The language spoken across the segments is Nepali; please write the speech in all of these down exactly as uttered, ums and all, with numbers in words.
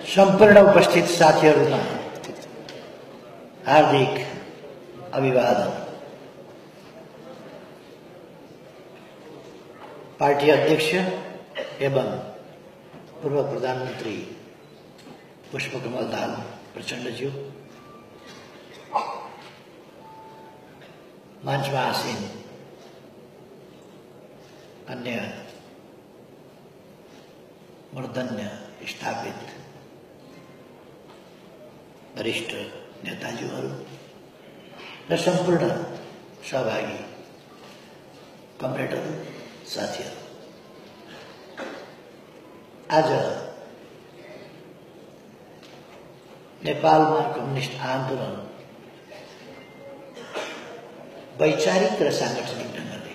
सम्पूर्ण उपस्थित साथीहरुमा हार्दिक अभिवादन। पार्टी अध्यक्ष एवं पूर्व प्रधानमन्त्री पुष्पकमल दाहाल प्रचण्डज्यू, मंचमा आसीन अन्य मूर्धन्य स्थापित वरिष्ठ नेताजीहरू र सम्पूर्ण सहभागी कमरेडहरू, साथीहरू, आज नेपालमा कम्युनिस्ट आन्दोलन वैचारिक र सांगठनिक ढंगले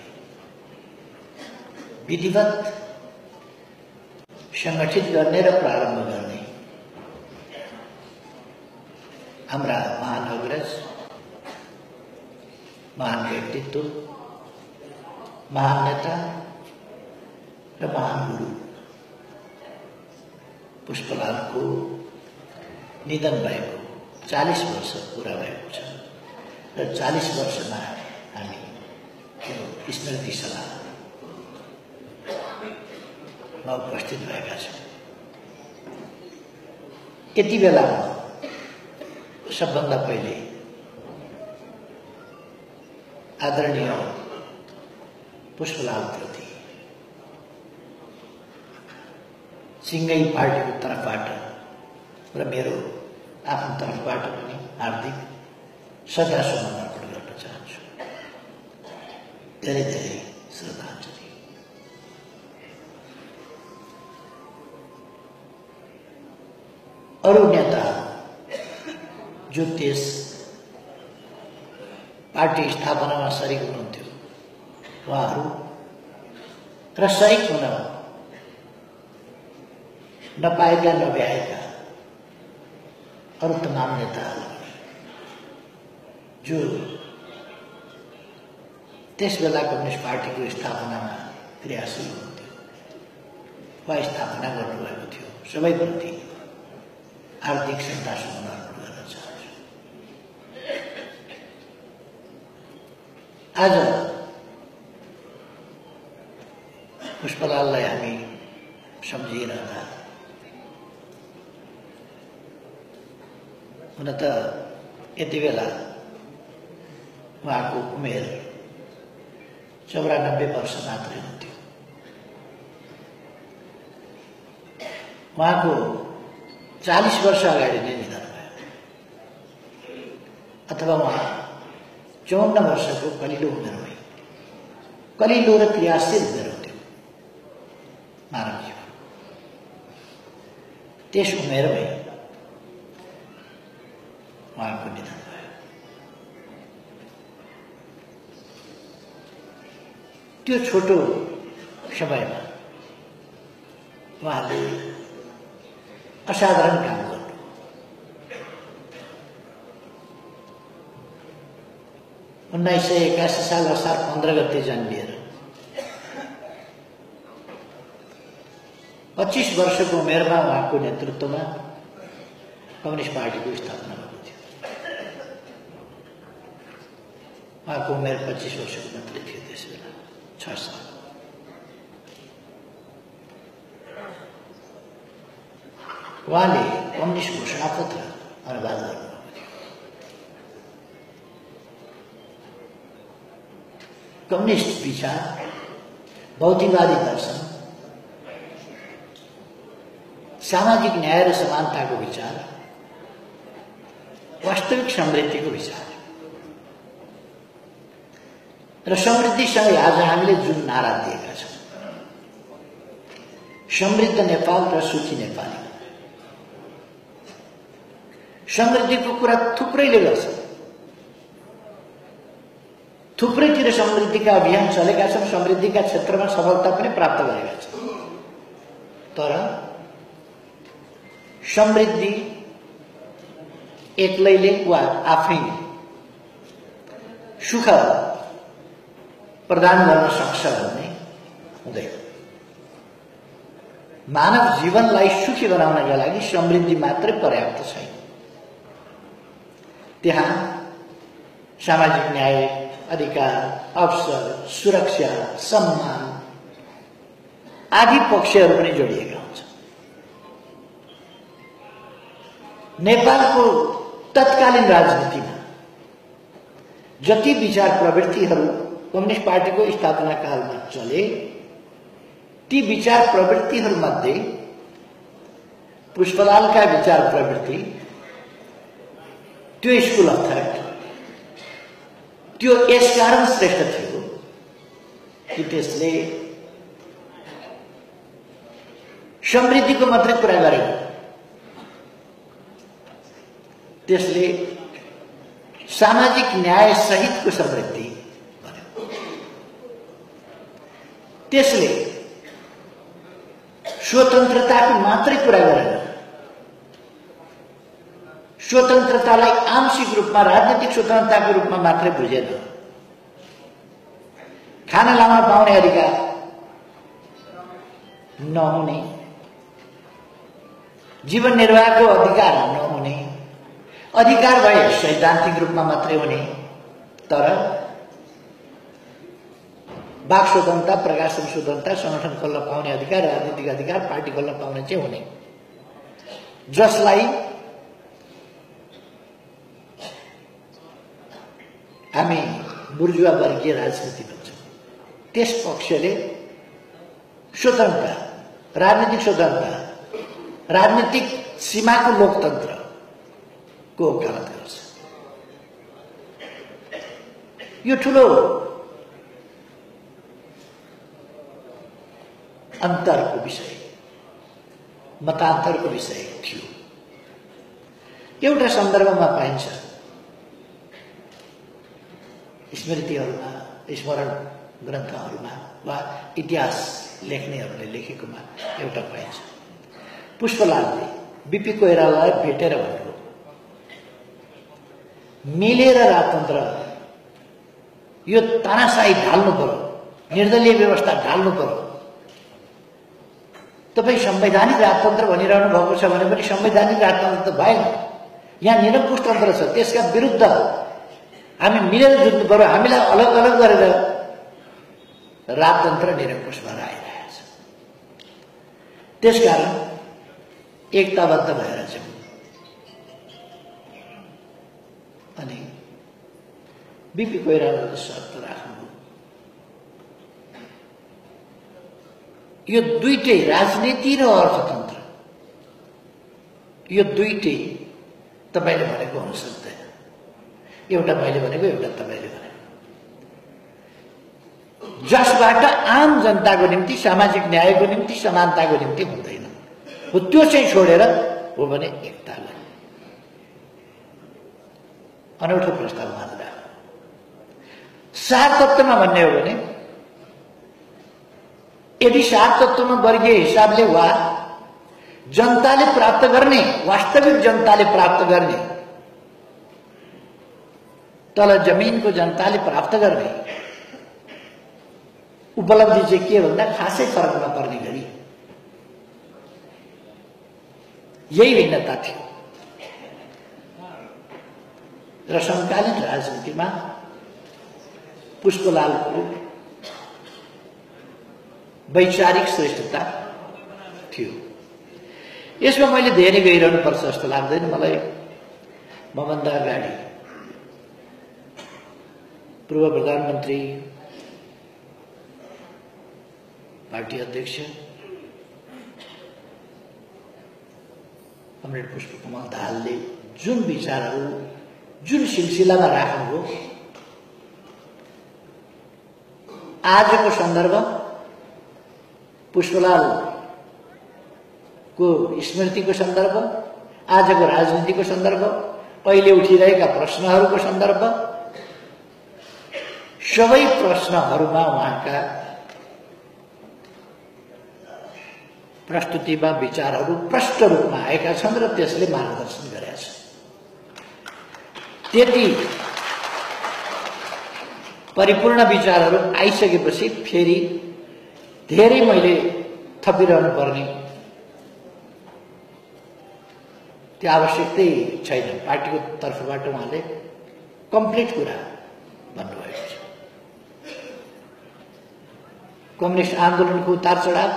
विधिवत संगठित गर्ने र प्रारम्भ गर्ने हाम्रा महान अग्रज, महान व्यक्तित्व, महान नेता र महान गुरु पुष्पलालको निधन भएको चालीस वर्ष पूरा भएको छ र चालीस वर्षमा हामी यो स्मृति सभामा उपस्थित भएका छौं। यति बेला सबभन्दा पहिले आदरणीय पुष्पलाल प्रति सिंगै पार्टीको तर्फबाट र मेरो आफ्नो तर्फबाट पनि हार्दिक श्रद्धासुमन अर्पण गर्न चाहन्छु। धेरै धेरै श्रद्धाञ्जली। अरू नेता जो त्यस पार्टी स्थापनामा सरिक हुनुहुन्थ्यो, उहाँहरू र सरिक हुन नपाएका नभ्याएका अरू तमाम नेताहरू जो त्यस बेला कम्युनिस्ट पार्टीको स्थापनामा क्रियाशील हुनुहुन्थ्यो वा स्थापना गर्नुभएको थियो, सबैप्रति हार्दिक श्रद्धासुमन अर्पण गर्न चाहन्छु। आज पुष्पलाललाई हामी सम्झिरहँदा हुन त यति बेला उहाँको उमेर चौरानब्बे वर्ष मात्रै हुन्थ्यो। उहाँको चालीस वर्ष अगाडि नै निधन भयो, अथवा उहाँ चौन्न वर्षको कलिलो उमेरमै, कलिलो र क्रियाशील उमेर हुन्थ्यो मानव जीवन। त्यस उमेरमै उहाँको निधन भयो। त्यो छोटो समयमा उहाँले असाधारण काम गर्नु। उन्नाइस सय एकासी साल असार पन्ध्र गते जन्मिएर पच्चीस वर्षको उमेरमा उहाँको नेतृत्वमा कम्युनिस्ट पार्टीको स्थापना भएको थियो। उहाँको उमेर पच्चीस वर्षको मात्रै थियो त्यस बेला, छ साल। उहाँले कम्युनिस्ट घोषणापत्र अनुवाद गर्नुभएको थियो। कम्युनिस्ट विचार, भौतिकवादी दर्शन, सामाजिक न्याय र समानताको विचार, वास्तविक समृद्धिको विचार र समृद्धिसँगै आज हामीले जुन नारा दिएका छौं, समृद्ध नेपाल र सुखी नेपाली। समृद्धिको कुरा थुप्रैले गर्छ, थुप्रैतिर समृद्धिका अभियान चलेका छन्, समृद्धिका क्षेत्रमा सफलता पनि प्राप्त गरेका छन्। तर समृद्धि एक्लैले वा आफैले सुख प्रदान गर्न सक्छ भन्ने हुँदैन। मानव जीवनलाई सुखी बनाउनका लागि समृद्धि मात्रै पर्याप्त छैन। त्यहाँ सामाजिक न्याय, अधिकार, अवसर, सुरक्षा, सम्मान आदि पक्षहरू पनि जोडिएका हुन्छन्। नेपालको तत्कालीन राजनीतिमा जति विचार प्रवृत्तिहरू कम्युनिस्ट पार्टीको स्थापना कालमा चले, ती विचार प्रवृत्तिहरूमध्ये पुष्पलालका विचार प्रवृत्ति, त्यो स्कुल अफ थट, त्यो यसकारण श्रेष्ठ थियो कि त्यसले समृद्धिको मात्रै कुरा गरेन, त्यसले सामाजिक न्याय सहितको समृद्धि भन्यो। त्यसले स्वतन्त्रताको मात्रै कुरा गरेन, स्वतन्त्रतालाई आंशिक रूपमा राजनीतिक स्वतन्त्रताको रूपमा मात्रै बुझेन। खाना लाउन पाउने अधिकार नहुने, जीवन निर्वाहको अधिकार नहुने, अधिकार भए सैद्धान्तिक रूपमा मात्रै हुने, तर वाक स्वतन्त्रता, प्रकाशन स्वतन्त्रता, संगठन खोल्न पाउने अधिकार, राजनीतिक अधिकार, पार्टी खोल्न पाउने चाहिँ हुने, जसलाई हामी बुर्जुवा वर्गीय राजनीति भन्छौँ। त्यस पक्षले स्वतन्त्रता, राजनीतिक स्वतन्त्रता, राजनीतिक सीमाको लोकतन्त्रको वकालत गर्छ। यो ठुलो अन्तरको विषय, मतान्तरको विषय थियो। एउटा सन्दर्भमा पाइन्छ स्मृतिहरूमा, स्मरण ग्रन्थहरूमा वा इतिहास लेख्नेहरूले लेखेकोमा एउटा पाइन्छ। पुष्पलालले बिपी कोइरालालाई भेटेर भन्नुभयो, मिलेर राजतन्त्र, यो तानाशाही ढाल्नु पर्यो, निर्दलीय व्यवस्था ढाल्नु पर्यो। तपाईँ संवैधानिक राजतन्त्र भनिरहनु भएको छ भने पनि संवैधानिक राजतन्त्र त भएन, यहाँ निरङ्कुश तन्त्र छ। त्यसका विरुद्ध हामी मिलेर जुट्नु पर्यो। हामीलाई अलग अलग गरेर राजतन्त्र निरङ्कुश भएर आइरहेको छ। त्यसकारण एकताबद्ध भएर जाउँ। अनि बिपी कोइरालाले शर्त राख्नु, यो दुईटै राजनीति र अर्थतन्त्र, यो दुईटै तपाईँले भनेको हुन सक्दैन। एउटा मैले भनेको, एउटा तपाईँले भनेको, जसबाट आम जनताको निम्ति, सामाजिक न्यायको निम्ति, समानताको निम्ति हुँदैन हो, त्यो चाहिँ छोडेर हो भने एकता गर्ने। अनौठो प्रस्ताव मात्र सार तत्त्वमा भन्ने हो भने, यदि सार तत्त्वमा वर्गीय हिसाबले वा जनताले प्राप्त गर्ने, वास्तविक जनताले प्राप्त गर्ने, तल जमिनको जनताले प्राप्त गर्ने उपलब्धि चाहिँ के भन्दा खासै फरक नपर्ने गरी यही भिन्नता थियो। र समकालीन राजनीतिमा पुष्पलालको वैचारिक श्रेष्ठता थियो। यसमा मैले धेरै गइरहनु पर्छ जस्तो लाग्दैन मलाई। मभन्दा अगाडि पूर्व प्रधानमन्त्री, पार्टी अध्यक्ष कमरेड पुष्पकमल दाहालले जुन विचारहरू, जुन सिलसिलामा राख्नुभयो, आजको सन्दर्भ, पुष्पलालको स्मृतिको सन्दर्भ, आजको राजनीतिको सन्दर्भ, अहिले उठिरहेका प्रश्नहरूको सन्दर्भ, सबै प्रश्नहरूमा उहाँका प्रस्तुतिमा विचारहरू प्रष्ट रूपमा आएका छन् र त्यसले मार्गदर्शन गरेका छन्। त्यति परिपूर्ण विचारहरू आइसकेपछि फेरि धेरै मैले थपिरहनु पर्ने त्यो आवश्यकतै छैन। पार्टीको तर्फबाट उहाँले कम्प्लिट कुरा भन्नुभएको छ। कम्युनिस्ट आन्दोलनको उतार चढाव,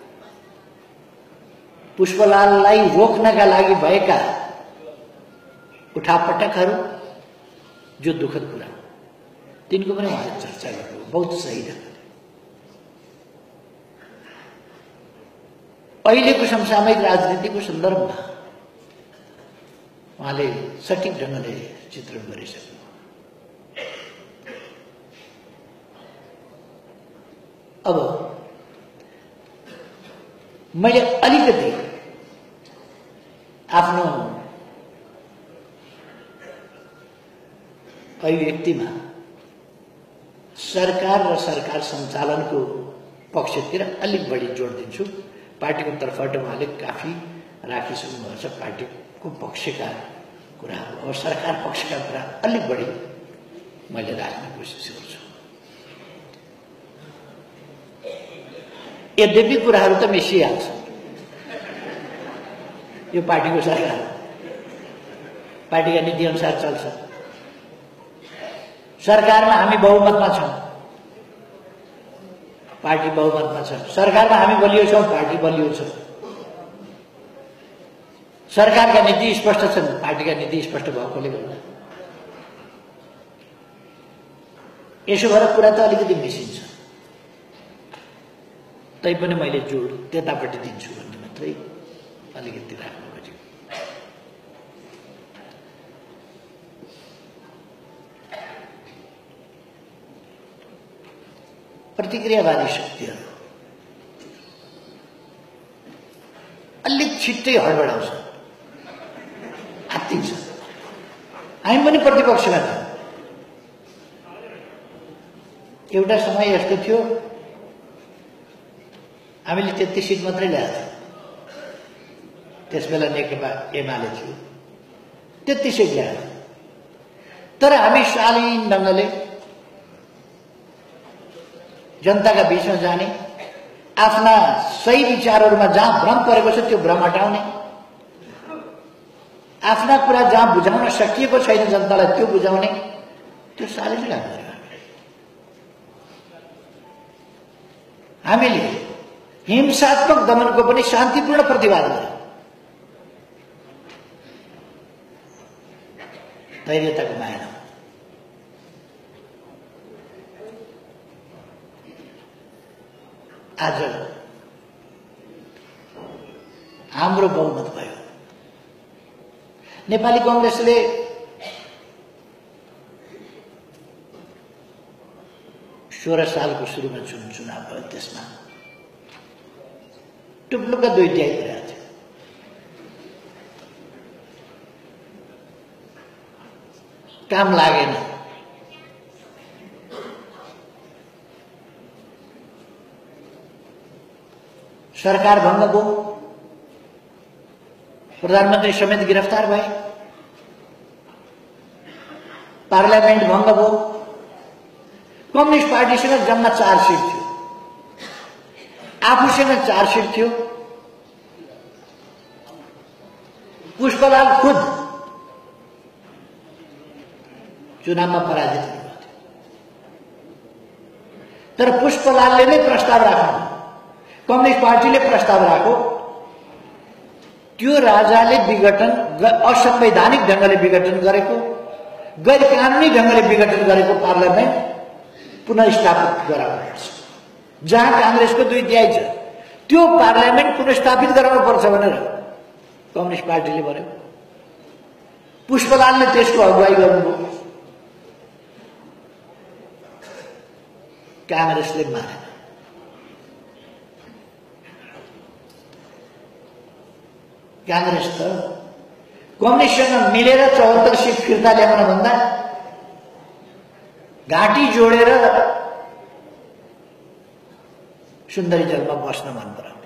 पुष्पलाललाई रोक्नका लागि भएका उठापटकहरू जो दुःखद कुरा, तिनको पनि उहाँले चर्चा गर्नुभयो बहुत सही ढङ्गले। अहिलेको समसामयिक राजनीतिको सन्दर्भमा उहाँले सठिक ढङ्गले चित्रण गरिसक्नु। अब मैले अलिकति आफ्नो अभिव्यक्तिमा सरकार र सरकार सञ्चालनको पक्षतिर अलिक बढी जोड दिन्छु। पार्टीको तर्फबाट उहाँले काफी राखिसक्नुभएको छ पार्टीको पक्षका कुराहरू। अब सरकार पक्षका कुरा अलिक बढी मैले राख्ने कोसिस गर्छु। यद्यपि कुराहरू त मिसिहाल्छ, यो पार्टीको सरकार पार्टीका नीति अनुसार चल्छ। सरकारमा हामी बहुमतमा छौँ, पार्टी बहुमतमा छ। सरकारमा हामी बलियो छौँ, पार्टी बलियो छ। सरकारका नीति स्पष्ट छन्, पार्टीका नीति स्पष्ट भएकोले गर्दा यसो भएर कुरा त अलिकति मिसिन्छ। तैपनि मैले जोड त्यतापट्टि दिन्छु भन्ने मात्रै अलिकति राख्नु खोजेको। प्रतिक्रियावादी शक्तिहरू अलिक छिट्टै हडबडाउँछ, हात्तिन्छ। हामी पनि प्रतिपक्षमा छौँ। एउटा समय यस्तो थियो हामीले तेत्तीस सिट मात्रै ल्याएको थियौँ। त्यसबेला नेकपा एमाले थियो, तेत्तीस सिट ल्याएको। तर हामी शालीन ढङ्गले जनताका बीचमा जाने, आफ्ना सही विचारहरूमा जहाँ भ्रम परेको छ त्यो भ्रम हटाउने, आफ्ना कुरा जहाँ बुझाउन सकिएको छैन जनतालाई त्यो बुझाउने, त्यो शालीन काम गर्यो। हामीले हिंसात्मक दमनको पनि शान्तिपूर्ण प्रतिवाद गर्यो। धैर्यताको माया। आज हाम्रो बहुमत भयो। नेपाली कांग्रेसले सोह्र सालको सुरुमा जुन चुनाव भयो त्यसमा टुप्लुक्क दुईटी आइरहेको थियो। काम लागेन। सरकार भङ्ग भयो, प्रधानमन्त्री समेत गिरफ्तार भए, पार्लियामेन्ट भङ्ग भयो। कम्युनिस्ट पार्टीसँग जम्मा चार सिट थियो, आफूसँग चार सिट थियो। पुष्पलाल खुद चुनावमा पराजित हुनुभएको थियो। तर पुष्पलालले नै प्रस्ताव राख्नु, कम्युनिस्ट पार्टीले प्रस्ताव राख्यो। त्यो राजाले विघटन, असंवैधानिक ढङ्गले विघटन गरेको, गैर कानुनी ढङ्गले विघटन गरेको पार्लियामेन्ट पुनर्स्थापित गराउनुपर्छ। जहाँ कांग्रेसको दुई तिहाई छ त्यो पार्लियामेन्ट पुनर्स्थापित गराउनुपर्छ भनेर कम्युनिस्ट पार्टीले भन्यो। पुष्पलालले त्यसको अगुवाई गर्नुभयो। कांग्रेसले माने। कांग्रेस त कम्युनिस्टसँग मिलेर चौहत्तर सिट फिर्ता ल्याउन भन्दा घाँटी जोडेर सुन्दरी जलमा बस्न मन पराउने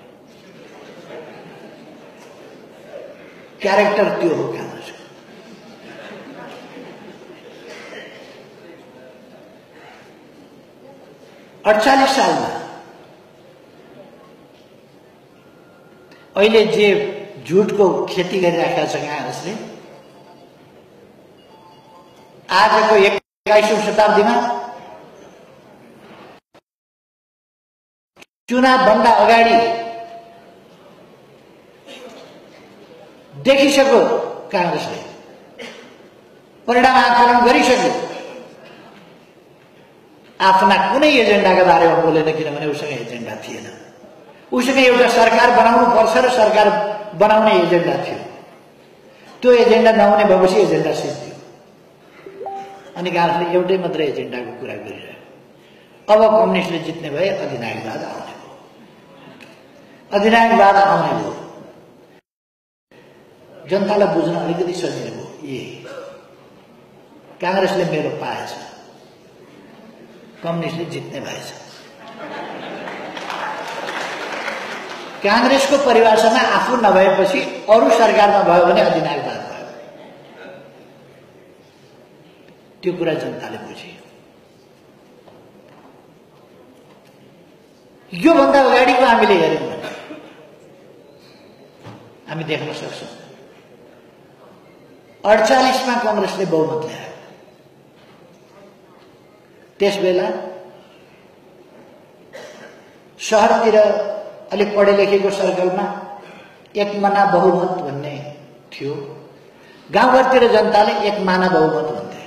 क्यारेक्टर त्यो हो कांग्रेसको। अडचालीस सालमा अहिले जे झुटको खेती गरिराखेको छ कांग्रेसले। आजको एक्काइसौं शताब्दीमा चुनावभन्दा अगाडि देखिसक्यो, कांग्रेसले परिणाम आकलन गरिसक्यो, आफ्ना कुनै एजेन्डाका बारेमा बोलेन, किनभने उसँग एजेन्डा थिएन। उसँग एउटा सरकार बनाउनु पर्छ र सरकार बनाउने एजेन्डा थियो। त्यो एजेन्डा नहुने भएपछि एजेन्डा सिद्धियो अनि कांग्रेसले एउटै मात्रै एजेन्डाको कुरा गरिरह्यो। अब कम्युनिस्टले जित्ने भए अधिनायकवाद आउने भयो, अधिनायकवाद आउने भयो। जनतालाई बुझ्न अलिकति सजिलो भयो। ए कांग्रेसले मेरो पाएछ, कम्युनिस्टले जित्ने भएछ। कांग्रेसको परिभाषामा आफू नभएपछि अरू सरकारमा भयो भने अधिनायकवाद भयो। त्यो कुरा जनताले बुझे। योभन्दा अगाडिको हामीले हेर्यौं भने हामी देख्न सक्छौं अडचालीसमा कांग्रेसले बहुमत ल्यायो। त्यसबेला शहरतिर अलिक पढे लेखेको सर्कलमा एक मना बहुमत भन्ने थियो। गाउँघरतिर जनताले एक माना बहुमत भन्थे।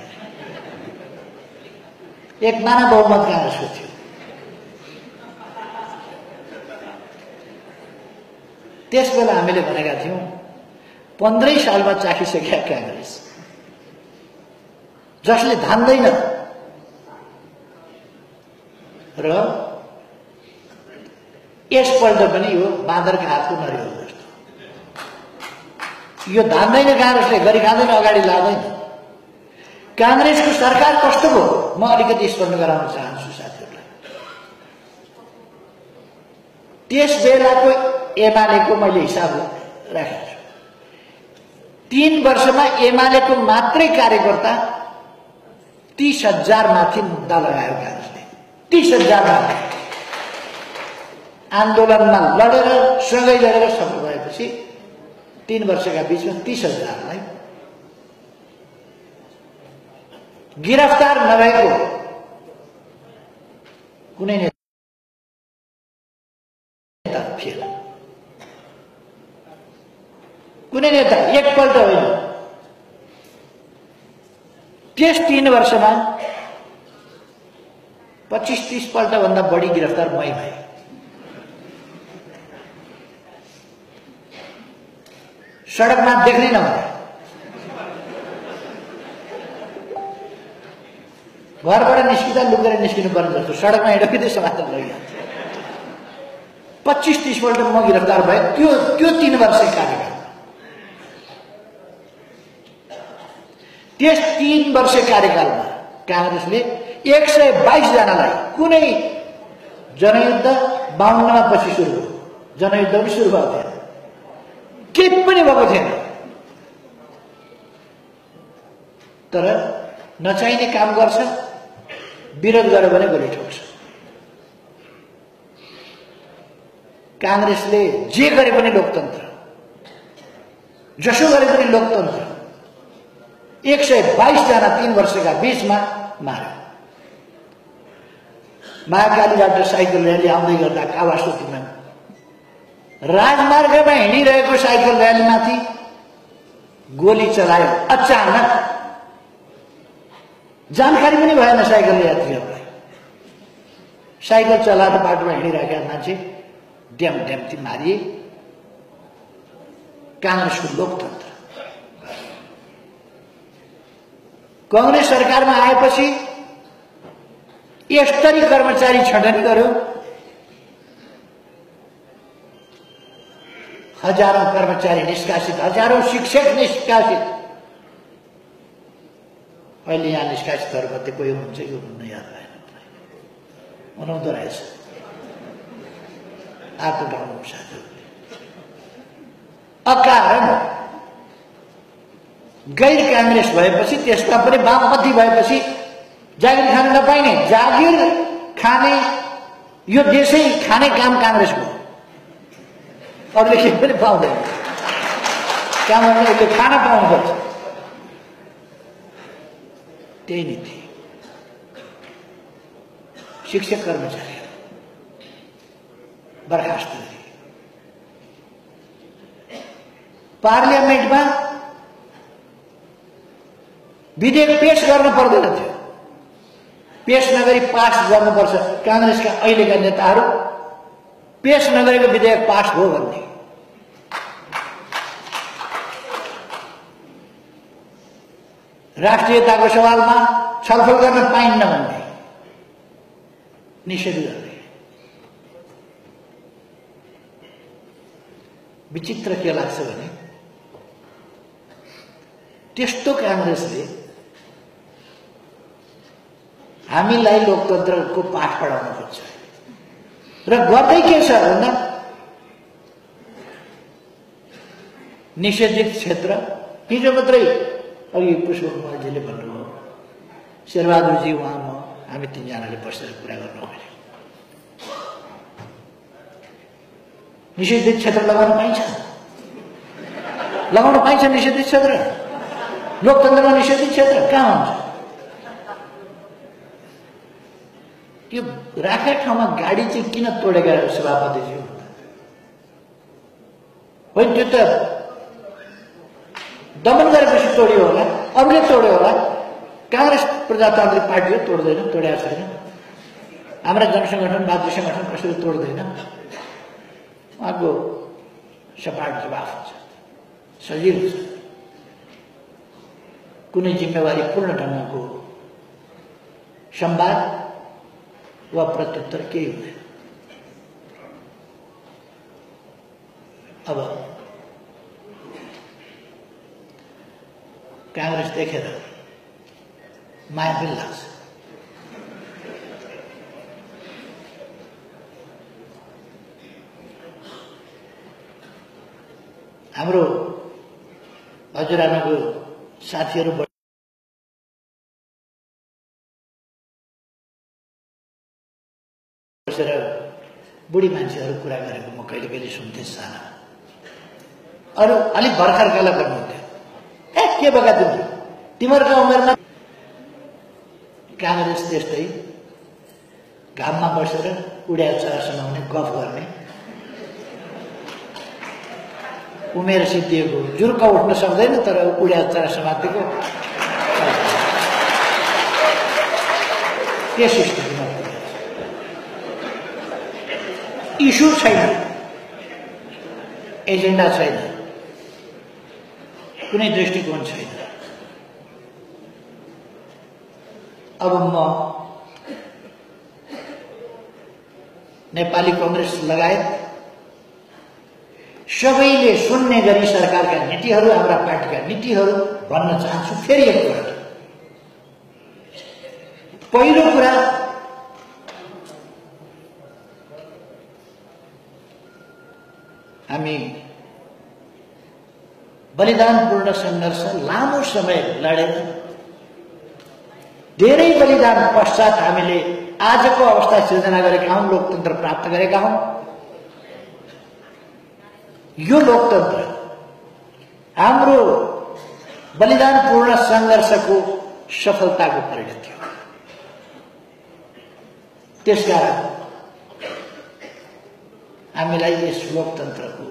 एक माना बहुमत कांग्रेसको थियो। त्यसबेला हामीले भनेका थियौं पन्ध्रै सालमा चाखिसक्या कांग्रेस, जसले धान्दैन र यसपल्ट पनि यो बाँदरका हातको नरिवल जस्तो। यो धान्दैन, कांग्रेसले गरी खाँदैन, अगाडि लाँदैन। कांग्रेसको सरकार कस्तो भयो म अलिकति स्मरण गराउन चाहन्छु साथीहरूलाई। त्यस बेलाको एमालेको मैले हिसाब राखेको छु। तीन वर्षमा एमालेको मात्रै कार्यकर्ता तीस हजार माथि मुद्दा लगायो कांग्रेसले। तीस हजार माथि आन्दोलनमा लडेर सँगै लडेर सफल भएपछि तीन वर्षका बीचमा तीस हजारलाई गिरफ्तार नभएको कुनै नेता थिएन। कुनै नेता एकपल्ट होइन, त्यस तीन वर्षमा पच्चीस तीस पल्ट भन्दा बढी गिरफ्तार मै भए। सडकमा देख्नै नहुने, घरबाट निस्किँदा लुकेर निस्किनु पर्ने जस्तो सडकमा हिँड्दै समातेर लगिहाल्छ। पच्चीस तीस पल्ट म गिरफ्तार भए त्यो त्यो तीन वर्ष कार्यकाल। त्यस तीन वर्ष कार्यकालमा कांग्रेसले एक सय बाइस जनालाई कुनै जनयुद्ध बाउन्नमा पछि सुरु भयो, जनयुद्ध पनि सुरु भएको थिएन, केही पनि भएको थिएन, तर नचाहिने काम गर्छ, विरोध गर्यो भने गोली ठोक्छ। कांग्रेसले जे गरे पनि लोकतन्त्र, जसो गरे पनि लोकतन्त्र एक सय बाइस जना तीन वर्षका बीचमा मार्यो। महाकालीबाट साइकल र्याली आउँदै गर्दा कावासोतीमा राजमार्गमा हिँडिरहेको साइकल र्यालीमाथि गोली चलायो अचानक। जानकारी पनि भएन साइकल यात्रीहरूलाई। साइकल चलाएर बाटोमा हिँडिरहेका मान्छे ड्याम ड्याम्ती मारिए। कांग्रेसको लोकतन्त्र। कांग्रेस सरकारमा आएपछि यस्तरी कर्मचारी छटनी गर्यो, हजारौं कर्मचारी निष्कासित, हजारौं शिक्षक निष्कासित। अहिले यहाँ निष्कासितहरू कति कोही हुनुहुन्छ कि हुनुहुन्न याद भएन, हुनुहुँदो रहेछ। आएको ठाउँमा साथीहरूले अकारण गैर कांग्रेस भएपछि, त्यसमा पनि वामपन्थी भएपछि जागिर खान नपाइने, जागिर खाने यो देशै खाने काम कांग्रेसको, अरूले केही पनि पाउँदैन। काम गर्ने खाना पाउनुपर्छ, त्यही नीति। शिक्षक कर्मचारी बर्खास्त गरे। पार्लियामेन्टमा विधेयक पेश गर्न पर्दैन थियो, पेश नगरी पास गर्नुपर्छ। कांग्रेसका अहिलेका नेताहरू पेश नगरेको विधेयक पास हो भन्ने। राष्ट्रियताको सवालमा छलफल गर्न पाइन्न भन्ने निषेध गर्ने। विचित्र के लाग्छ भने त्यस्तो कांग्रेसले हामीलाई लोकतन्त्रको पाठ पढाउन खोज्छ र गर्दै के छ भन्दा निषेधित क्षेत्र। हिजो मात्रै अघि पुष्पकमलजीले भन्नुभयो, शेरबहादुरजी उहाँ म हामी तीनजनाले बसेर कुरा गर्नु पर्यो। निषेधित क्षेत्र लगाउन पाइन्छ? लगाउन पाइन्छ निषेधित क्षेत्र? लोकतन्त्रमा निषेधित क्षेत्र कहाँ हुन्छ? त्यो राखेको ठाउँमा गाडी चाहिँ किन तोडेका सभापतिज्यू? होइन, त्यो त दमन गरेपछि तोड्यो होला, अरूले तोड्यो होला। कांग्रेस प्रजातान्त्रिक पार्टीले तोड्दैन, तोडेको छैन। हाम्रा जनसङ्गठन वाद्य सङ्गठन कसैले तोड्दैन। उहाँको सपाट जवाफ हुन्छ, सजिलो छ। कुनै जिम्मेवारी पूर्ण ढङ्गको संवाद वा प्रत्युत्तर केही हुँदैन। अब कांग्रेस देखेर माया पनि लाग्छ। हाम्रो हजुरआमाको साथीहरू बसेर बुढी मान्छेहरू कुरा गरेको म कहिले कहिले सुन्थेँ साना। अरू अलिक भर्खरकालाई भन्नुहुन्थ्यो, ए के बगा तिमी, तिमीहरूको उमेरमा। कांग्रेस त्यस्तै घाममा बसेर उड्या चरा सुनाउने गफ गर्ने, उमेर सिद्धिएको जुर्क उठ्न सक्दैन तर उड्या चरा समातेको त्यस स्थितिमा इस्यु छैन, एजेन्डा छैन, कुनै दृष्टिकोण छैन। अब म नेपाली कांग्रेस लगायत सबैले सुन्ने गरी सरकारका नीतिहरू, हाम्रा पार्टीका नीतिहरू भन्न चाहन्छु। फेरि एकपल्ट पहिलो कुरा, हामी बलिदानपूर्ण सङ्घर्ष लामो समय लडेर धेरै बलिदान पश्चात हामीले आजको अवस्था सिर्जना गरेका हौं, लोकतन्त्र प्राप्त गरेका हौं। यो लोकतन्त्र हाम्रो बलिदानपूर्ण सङ्घर्षको सफलताको परिणति हो। त्यसकारण हामीलाई यस लोकतन्त्रको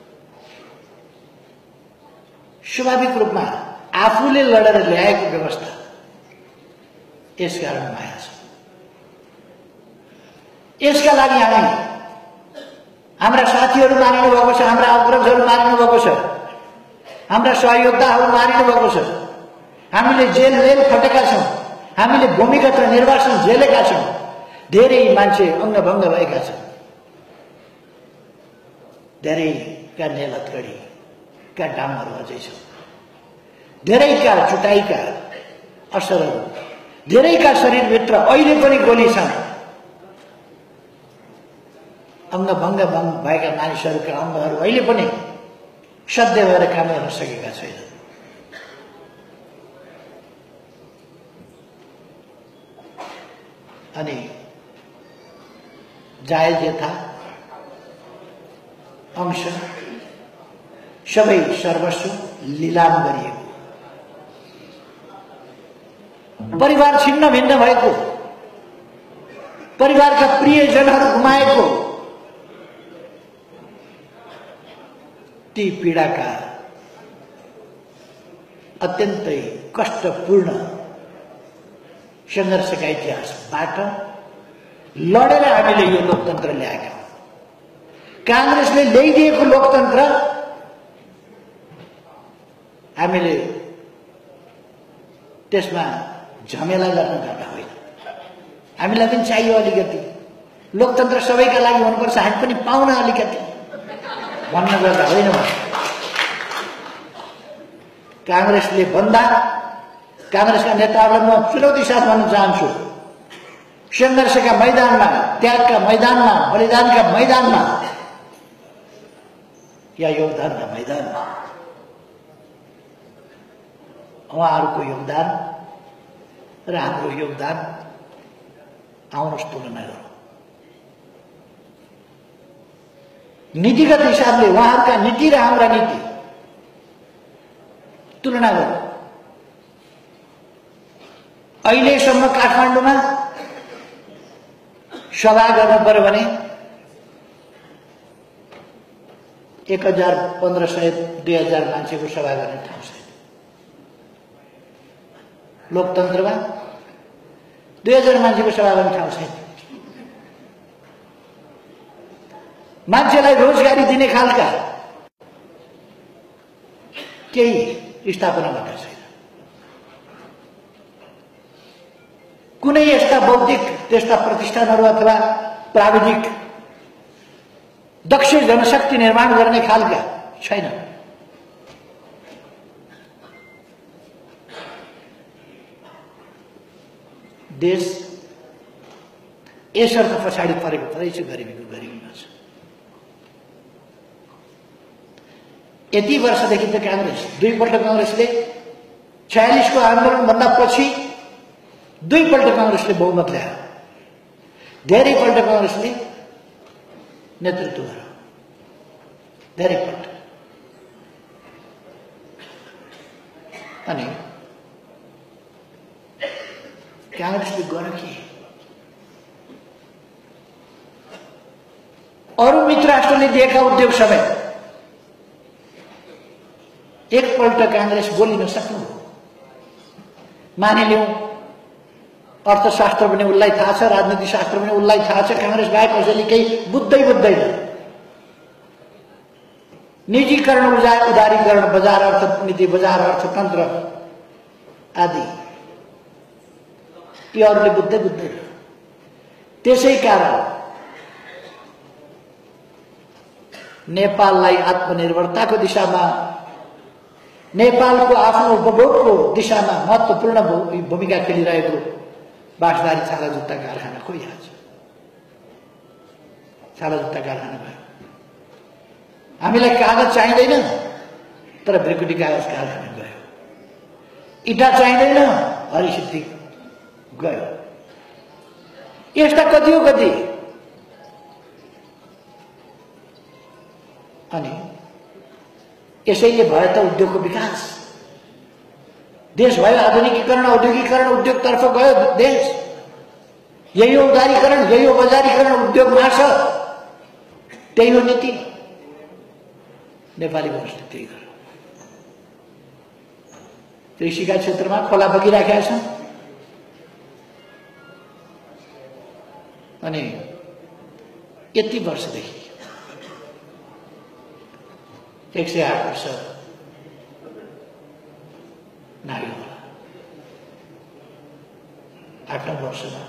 स्वाभाविक रूपमा आफूले लडेर ल्याएको व्यवस्था यसकारण माया छ। यसका लागि हामी हाम्रा साथीहरू मारिनु भएको छ, हाम्रा अग्रजहरू मारिनु भएको छ, हाम्रा सहयोद्धाहरू मारिनु भएको छ, हामीले जेल जेल खटेका छौं, हामीले भूमिगत र निर्वासन झेलेका छौं, धेरै मान्छे अङ्गभङ्ग भएका छन्, धेरैका नेल हत्कडीका डामहरू अझै छन्, धेरैका चुटाइका असरहरू, धेरैका शरीरभित्र अहिले पनि गोली छन्। अङ्गभङ्ग भएका मानिसहरूका अङ्गहरू अहिले पनि सध्य भएर काम गर्न सकेका छैनन्। अनि जायज यथा अंश सबै सर्वस्व लिलाम गरिएको, परिवार छिन्न भिन्न भएको, परिवारका प्रियजनहरू गुमाएको, ती पीडाका अत्यन्तै कष्टपूर्ण संघर्षका इतिहासबाट लडेर हामीले यो लोकतन्त्र ल्याएका। कांग्रेसले ल्याइदिएको लोकतन्त्र हामीले त्यसमा झमेला गर्न गएका होइन। हामीलाई पनि चाहियो अलिकति लोकतन्त्र, सबैका लागि हुनुपर्छ, हामी पनि पाउन अलिकति भन्न गर्दा होइन। कांग्रेसले भन्दा कांग्रेसका नेताहरूलाई म चुनौती साथ भन्न चाहन्छु, संघर्षका मैदानमा, त्यागका मैदानमा, बलिदानका मैदानमा या योगदानका मैदानमा उहाँहरूको योगदान र हाम्रो योगदान आउनुहोस् तुलना गरौँ। नीतिगत हिसाबले उहाँहरूका नीति र हाम्रा नीति तुलना गरौँ। अहिलेसम्म काठमाडौँमा सभा गर्नु पर्यो भने एक हजार पन्ध्र सय दुई हजार मान्छेको सभा गर्ने ठाउँ छैन। लोकतन्त्रमा दुई हजार मान्छेको सभा गर्ने ठाउँ छैन। मान्छेलाई रोजगारी दिने खालका केही स्थापना भएको छैन। कुनै यस्ता बौद्धिक त्यस्ता प्रतिष्ठानहरू अथवा प्राविधिक दक्ष जनशक्ति निर्माण गर्ने खालका छैन। देश यसर्थ पछाडि परेको रहेछ, गरिबीको गरिबीमा छ। यति वर्षदेखि त कांग्रेस दुईपल्ट कांग्रेसले छयालिसको आन्दोलनभन्दा पछि दुईपल्ट कांग्रेसले बहुमत ल्यायो, धेरैपल्ट कांग्रेसले नेतृत्व गर्यो, धेरैपल्ट। अनि कांग्रेसले गर्यो के? अरू मित्र राष्ट्रले दिएका उद्योग समेत एकपल्ट कांग्रेस बोलिन सक्नु। मानिलिउँ अर्थशास्त्र पनि उसलाई थाहा छ, राजनीति शास्त्र पनि उसलाई थाहा छ, कांग्रेस बाहेक कसैले केही बुझ्दै बुझ्दैन। निजीकरण, उदारीकरण, बजार अर्थनीति, बजार अर्थतन्त्र आदि यी अरूले बुझ्दै बुझ्दैन। त्यसै कारण नेपाललाई आत्मनिर्भरताको दिशामा, नेपालको आफ्नो उपभोगको दिशामा महत्त्वपूर्ण भूमिका खेलिरहेको बाँसबारी छाला जुत्ता कारखाना खोइ आज छाला जुत्ता कारखाना भयो। हामीलाई कागज चाहिँदैन, तर ब्रिकुटी कागज कारखाना गयो। इटा चाहिँदैन, हरिसिद्धि गयो। यस्ता कति हो कति। अनि यसैले भयो त उद्योगको विकास। देश भयो आधुनिकीकरण, औद्योगिकरण, उद्योगतर्फ गयो देश। यही हो उदारीकरण, यही हो बजारीकरण, उद्योग मार्छ, त्यही हो नीति। नेपाली वंशले त्यही गर्यो। कृषिका क्षेत्रमा खोला बगिराखेका छन्। अनि यति वर्षदेखि एक सय आठ वर्ष नाग्यो होला, आठ नौ वर्षमा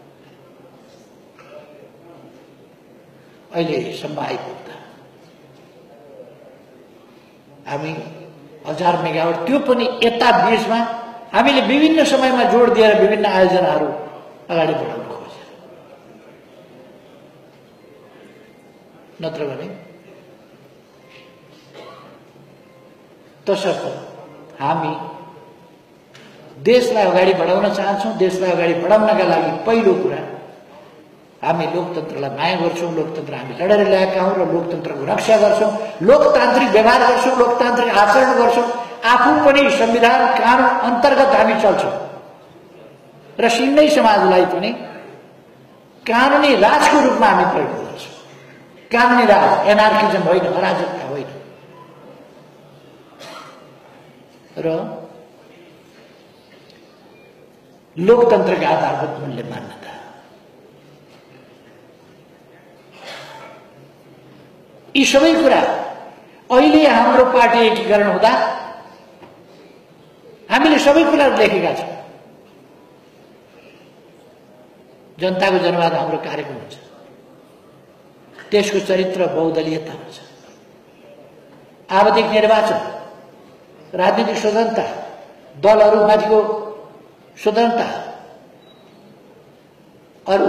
अहिलेसम्म आइपुग्दा हामी हजार मेगावाट, त्यो पनि यता बीचमा हामीले विभिन्न समयमा जोड दिएर विभिन्न आयोजनाहरू अगाडि बढाउन खोजे। नत्र भने तसर्थ हामी देशलाई अगाडि बढाउन चाहन्छौँ। देशलाई अगाडि बढाउनका लागि पहिलो कुरा हामी लोकतन्त्रलाई माया गर्छौं, लोकतन्त्र हामी लडेर ल्याएका हौं र लोकतन्त्रको रक्षा गर्छौं, लोकतान्त्रिक व्यवहार गर्छौं, लोकतान्त्रिक आचरण गर्छौं, आफू पनि संविधान कानून अन्तर्गत हामी छौं र सिन्नै समाजलाई पनि कानुनी राजको रूपमा हामी प्रयोग गर्छौं। कानुनी राज, एनार्किजम होइन, अराजकता होइन। र लोकतन्त्रका आधारभूत मूल्य मान्यता, यी सबै कुरा अहिले हाम्रो पार्टी एकीकरण हुँदा हामीले सबै कुरा लेखेका छौं। जनताको जनवाद हाम्रो कार्यक्रम हुन्छ, त्यसको चरित्र बहुदलीयता हुन्छ, आवधिक निर्वाचन, राजनीतिक स्वतन्त्रता, दलहरूमाथिको स्वतन्त्रता, अरू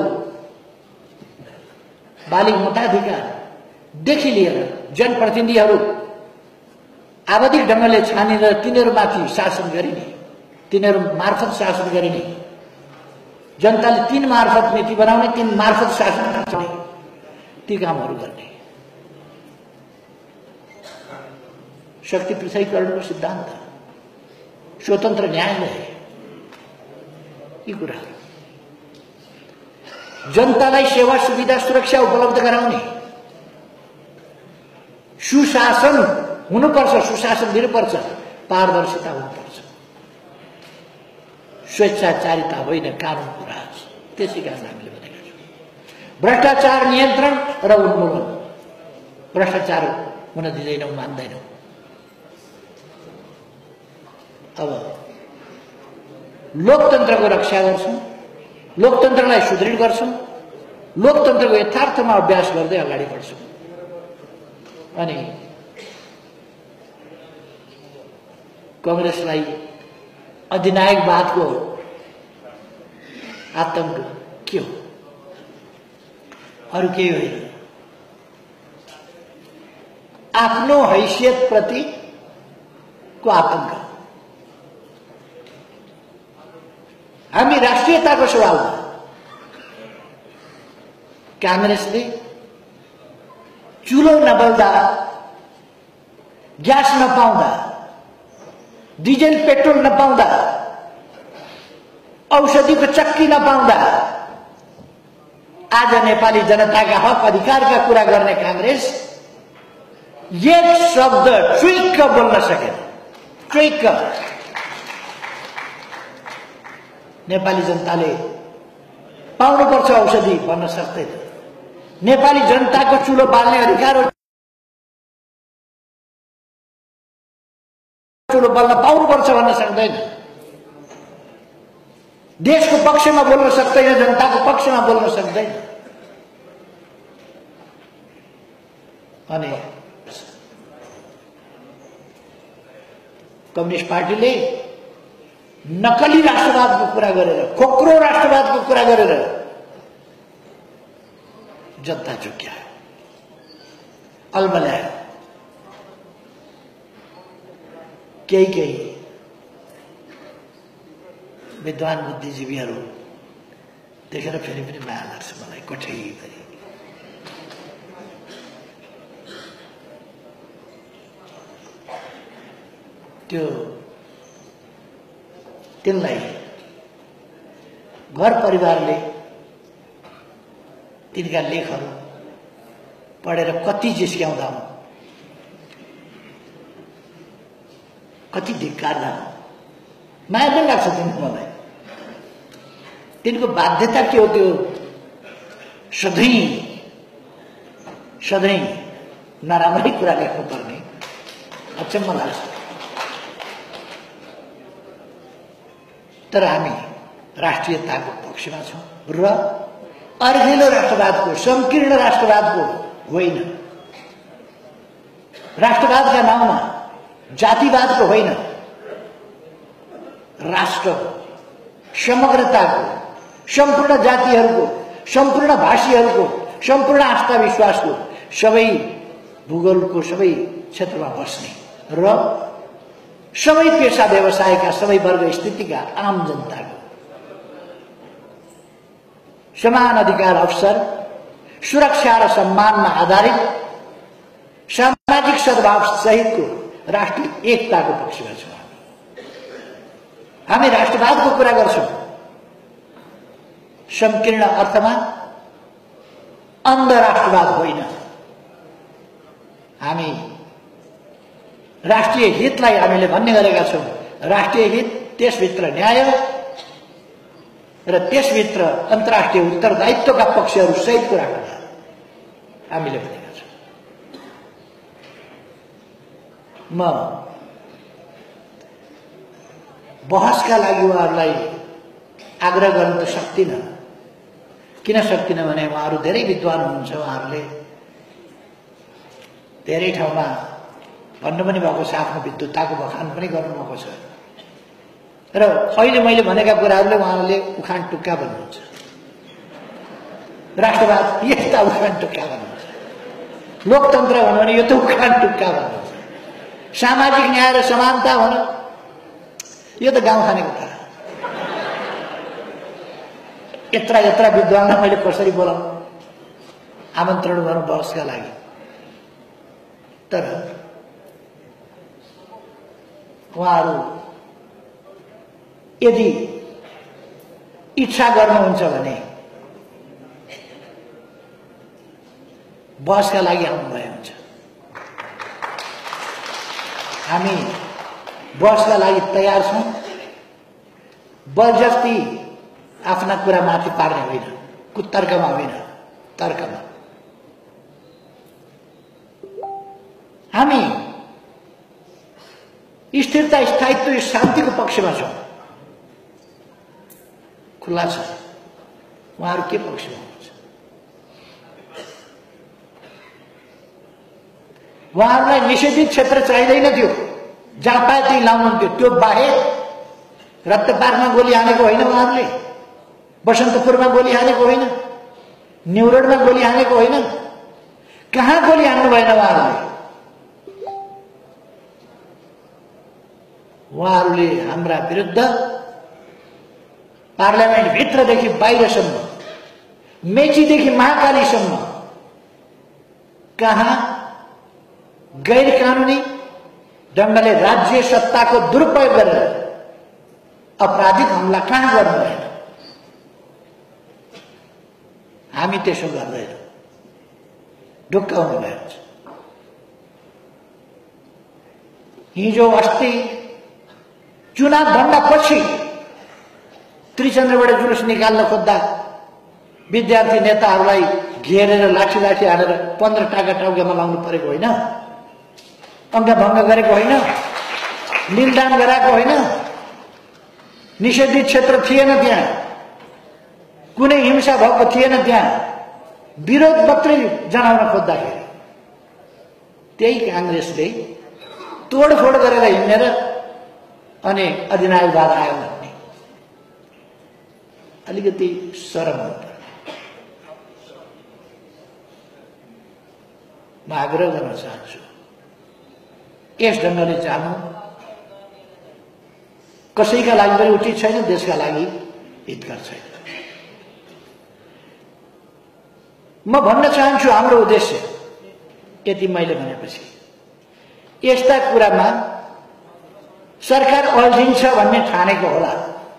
बालिग मताधिकारदेखि लिएर जनप्रतिनिधिहरू आवधिक ढंगले छानेर तिनीहरूमाथि शासन गरिने, तिनीहरू मार्फत शासन गरिने, जनताले तीन मार्फत नीति बनाउने, तीन मार्फत शासन गर्ने, ती कामहरू गर्ने, शक्ति पृथकीकरणको सिद्धान्त, स्वतन्त्र न्यायालय, यी कुराहरू जनतालाई सेवा सुविधा सुरक्षा उपलब्ध गराउने, सुशासन हुनुपर्छ, सुशासन दिनुपर्छ, पारदर्शिता हुनुपर्छ, स्वेच्छाचारिता होइन, कानुनको राज। त्यसै कारण हामीले भनेका छौँ भ्रष्टाचार नियन्त्रण र उन्मूलन। भ्रष्टाचार हुन दिँदैनौँ, मान्दैनौँ। अब लोकतन्त्रको रक्षा गर्छौं, लोकतन्त्रलाई सुदृढ गर्छौं, लोकतन्त्रको यथार्थमा अभ्यास गर्दै अगाडि बढ्छौं। अनि कांग्रेसलाई अधिनायकवादको आतंक के हो? अरू केही होइन, आफ्नो हैसियत प्रति को आतंक। हामी राष्ट्रियताको सवालमा कांग्रेसले चुलो नबल्दा, ग्यास नपाउँदा, डिजेल पेट्रोल नपाउँदा, औषधिको चक्की नपाउँदा आज नेपाली जनताका हक अधिकारका कुरा गर्ने कांग्रेस एक शब्द ट्विक बोल्न सकेन। ट्विक नेपाली जनताले पाउनुपर्छ औषधि भन्न सक्दैन, नेपाली जनताको चुलो बाल्ने अधिकार चुलो बाल्न पाउनुपर्छ भन्न सक्दैन, देशको पक्षमा बोल्न सक्दैन, जनताको पक्षमा बोल्न सक्दैन। अनि कम्युनिस्ट पार्टीले नकली राष्ट्रवादको कुरा गरेर, खोक्रो राष्ट्रवादको कुरा गरेर जनता चुक्यायो, अल्मल्यायो। केही केही विद्वान बुद्धिजीवीहरू देखेर फेरि पनि माया लाग्छ मलाई, कठैभरि। त्यो तिनलाई घर परिवारले तिनका लेखहरू पढेर कति जिस्क्याउँदा, कति धिक्कार्दा माया पनि लाग्छ तिनको मलाई। तिनको बाध्यता के हो? त्यो सधैँ सधैँ नराम्रै कुरा लेख्नुपर्ने, अचम्म लाग्छ। तर हामी राष्ट्रियताको पक्षमा छौं र अर्घेलो राष्ट्रवादको, संकीर्ण राष्ट्रवादको होइन, राष्ट्रवादका नाउँमा जातिवादको होइन, राष्ट्रको, समग्रताको, सम्पूर्ण जातिहरूको, सम्पूर्ण भाषीहरूको, सम्पूर्ण आस्था विश्वासको, सबै भूगोलको सबै क्षेत्रमा बस्ने र सबै पेशा व्यवसायका सबै वर्ग स्थितिका आम जनताको समान अधिकार अवसर, सुरक्षा र सम्मानमा आधारित सामाजिक सद्भाव सहितको राष्ट्रिय एकताको पक्षमा छौँ। हामी राष्ट्रवादको कुरा गर्छौँ, संकीर्ण अर्थमा अन्ध राष्ट्रवाद होइन। हामी राष्ट्रिय हितलाई हामीले भन्ने गरेका छौँ। राष्ट्रिय हित, त्यसभित्र न्याय र त्यसभित्र अन्तर्राष्ट्रिय उत्तरदायित्वका पक्षहरू सहितको राष्ट्रवाद हामीले भनेका छौँ। म बहसका लागि उहाँहरूलाई आग्रह गर्न त सक्दिनँ। किन सक्दिनँ भने उहाँहरू धेरै विद्वान हुनुहुन्छ। उहाँहरूले धेरै ठाउँमा भन्नु पनि भएको छ, आफ्नो विद्वत्ताको बखान पनि गर्नुभएको छ र अहिले मैले भनेका कुराहरूले उहाँहरूले उखान टुक्का भन्नुहुन्छ। राष्ट्रवाद यस्ता उखान टुक्का भन्नुहुन्छ, लोकतन्त्र भन्नु भने यो त उखान टुक्का भन्नुहुन्छ, सामाजिक न्याय र समानता भनौँ यो त गाउँ खानेको कुरा। यत्रा यत्रा विद्वानलाई मैले कसरी बोलाउँ, आमन्त्रण गरौँ बहसका लागि। तर उहाँहरू यदि इच्छा गर्नुहुन्छ भने बहसका लागि आउनुभए हुन्छ। हामी बहसका लागि तयार छौँ। बलजफ्ती आफ्ना कुरा माथि पार्ने होइन, कुतर्कमा होइन, तर्कमा। हामी स्थिरता, स्थायित्व, शान्तिको पक्षमा छौँ। खुल्ला छ, उहाँहरू के पक्षमा हुनुहुन्छ? उहाँहरूलाई निषेधित क्षेत्र चाहिँदैन थियो, जहाँ पाए त्यही लाउनुहुन्थ्यो। त्यो बाहेक रत्तपारमा गोली हानेको होइन उहाँहरूले, बसन्तपुरमा गोली हानेको होइन, न्युरोडमा गोली हानेको होइन। कहाँ गोली हान्नु भएन उहाँहरूले? उहाँहरूले हाम्रा विरुद्ध पार्लियामेन्ट भित्रदेखि बाहिरसम्म, मेचीदेखि महाकालीसम्म कहाँ गैर कानुनी ढङ्गले राज्य सत्ताको दुरुपयोग गरेर अपराधिक हमला कहाँ गर्नु भएन? हामी त्यसो गर्दैनौँ, ढुक्काउनु भएको छ। हिजो अस्ति चुनावभन्दा पछि त्रिचन्द्रबाट जुलुस निकाल्न खोज्दा विद्यार्थी नेताहरूलाई घेरेर लाठी लाठी हालेर पन्ध्र टाका टाउकामा लाउनु परेको होइन, अङ्गभङ्ग गरेको होइन, निलदान गराएको होइन, निषेधित क्षेत्र थिएन, त्यहाँ कुनै हिंसा भएको थिएन। त्यहाँ विरोध मात्रै जनाउन खोज्दाखेरि त्यही काङ्ग्रेसले तोडफोड गरेर हिँडेर अनि अधिनायकवाद आयो भन्ने अलिकति शरम हुन्छ। म आग्रह गर्न चाहन्छु, यस ढङ्गले जानु कसैका लागि पनि उचित छैन, देशका लागि हितकर छैन। म भन्न चाहन्छु हाम्रो उद्देश्य यति मैले भनेपछि यस्ता कुरामा सरकार अल्झिन्छ भन्ने ठानेको होला।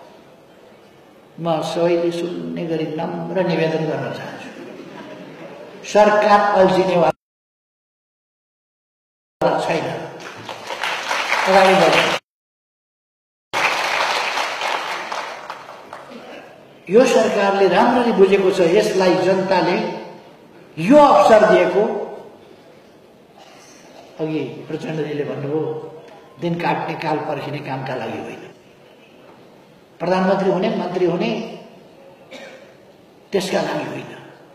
म सबैले सुन्ने गरी नम्र निवेदन गर्न चाहन्छु, सरकार अल्झिनेवाला छैन। अगाडि बढ्नु। यो सरकारले राम्ररी बुझेको छ, यसलाई जनताले यो अवसर दिएको। अघि प्रचण्डजीले भन्नुभयो दिन काट्ने काल पर्खिने कामका लागि होइन, प्रधानमन्त्री हुने, मन्त्री हुने त्यसका लागि होइन,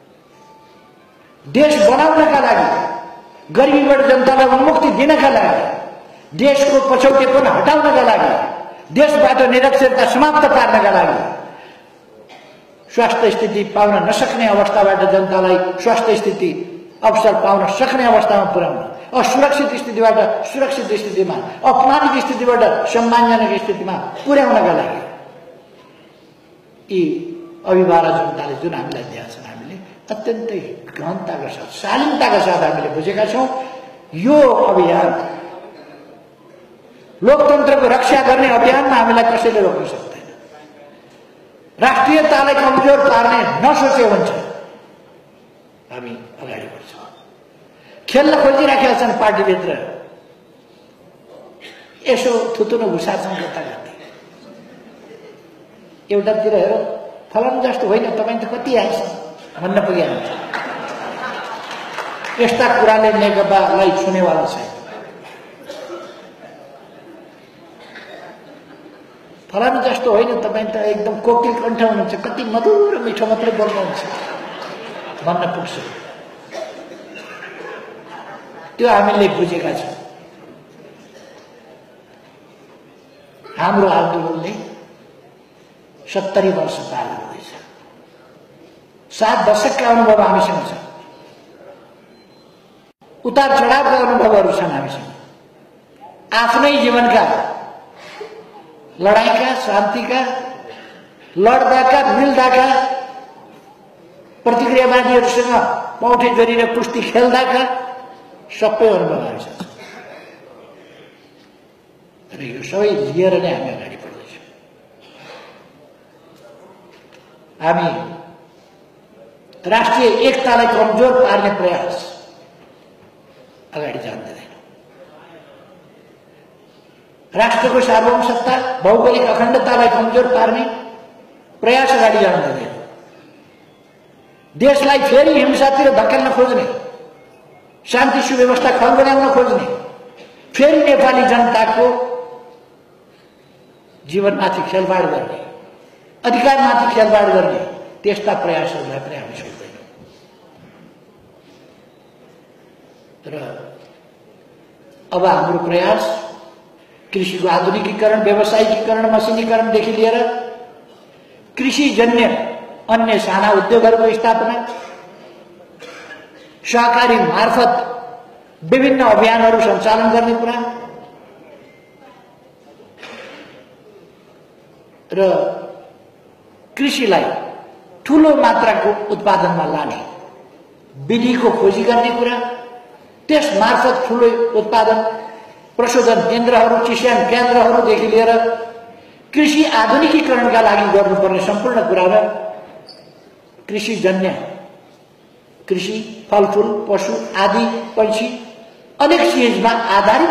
देश बनाउनका लागि, गरिबीबाट जनतालाई मुक्ति दिनका लागि, देशको पछौटेपन हटाउनका लागि, देशबाट निरक्षरता समाप्त पार्नका लागि, स्वास्थ्य स्थिति पाउन नसक्ने अवस्थाबाट जनतालाई स्वास्थ्य स्थिति अवसर पाउन सक्ने अवस्थामा पुर्याउन, असुरक्षित स्थितिबाट सुरक्षित स्थितिमा, अपमानित स्थितिबाट सम्मानजनक स्थितिमा पुर्याउनका लागि यी अभिभावक जनताले जुन हामीलाई दिएका छन् हामीले अत्यन्तै गहनताका साथ शालीनताका साथ हामीले बुझेका छौँ। यो अभियान लोकतन्त्रको रक्षा गर्ने अभियानमा हामीलाई कसैले रोक्न सक्दैन। राष्ट्रियतालाई कमजोर पार्ने नसोचे हुन्छ हामी अगाडि बढ्छौँ। खेल्न खोजिराखेका छन् पार्टीभित्र, यसो थुतुनो घुसार्छन् कता कता। एउटातिर हेर फलानु जस्तो होइन तपाईँ त कति आएछ भन्न पुगिहाल्छ। यस्ता कुराले नेकपालाई छुनेवाला छैन। फलानु जस्तो होइन तपाईँ त एकदम कोकिल कण्ठ हुनुहुन्छ, कति मधुर मिठो मात्रै बोल्नुहुन्छ भन्न पुग्छ। त्यो हामीले बुझेका छौँ। हाम्रो आन्दोलनले सत्तरी वर्ष पार गर्दैछ। सात दशकका अनुभव हामीसँग छ, उतार चढावका अनुभवहरू छन् हामीसँग। आफ्नै जीवनका लडाईँका, शान्तिका, लड्दाका, मिल्दाका, प्रतिक्रियावादीहरूसँग पौठे गरेर कुस्ती खेल्दाका सबै अनुभव हामीसँग छ। र यो सबै लिएर नै हामी अगाडि बढ्दैछौँ। हामी राष्ट्रिय एकतालाई कमजोर पार्ने प्रयास अगाडि जान्दैनौँ। राष्ट्रको सार्वभौमसत्ता, भौगोलिक अखण्डतालाई कमजोर पार्ने प्रयास अगाडि जान्दैनौँ। देशलाई फेरि हिंसातिर धकेल्न खोज्ने, शान्ति सुव्यवस्था खलबलाउन खोज्ने, फेरि नेपाली जनताको जीवनमाथि खेलवाड गर्ने, अधिकारमाथि खेलवाड गर्ने त्यस्ता प्रयासहरूलाई पनि हामी सक्दैनौँ। र अब हाम्रो प्रयास कृषिको आधुनिकीकरण, व्यावसायिकीकरण, मसिनीकरणदेखि लिएर कृषिजन्य अन्य साना उद्योगहरूको स्थापना, सहकारी मार्फत विभिन्न अभियानहरू सञ्चालन गर्ने कुरा र कृषिलाई ठूलो मात्राको उत्पादनमा लाने विधिको खोजी गर्ने कुरा, त्यस मार्फत ठूलो उत्पादन प्रशोधन केन्द्रहरू, किसान केन्द्रहरूदेखि लिएर कृषि आधुनिकीकरणका लागि गर्नुपर्ने सम्पूर्ण कुरा र कृषिजन्य कृषि, फलफूल, पशु आदि पंक्षी अनेक चिजमा आधारित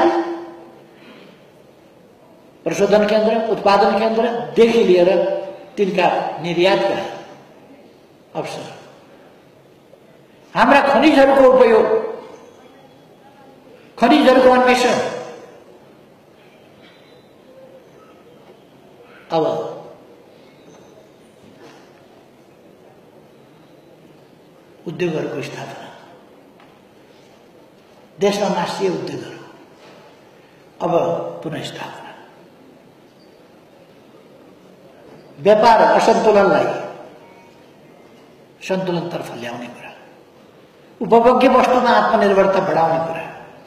प्रशोधन केन्द्र, उत्पादन केन्द्रदेखि लिएर तिनका निर्यातका अवसर, हाम्रा खनिजहरूको उपयोग, खनिजहरूको अन्वेषण, अब उद्योगहरूको स्थापना, देशमा मासिए उद्योगहरू अब पुनः स्थापना, व्यापार असन्तुलनलाई सन्तुलनतर्फ ल्याउने कुरा, उपभोग्य वस्तुमा आत्मनिर्भरता बढाउने कुरा,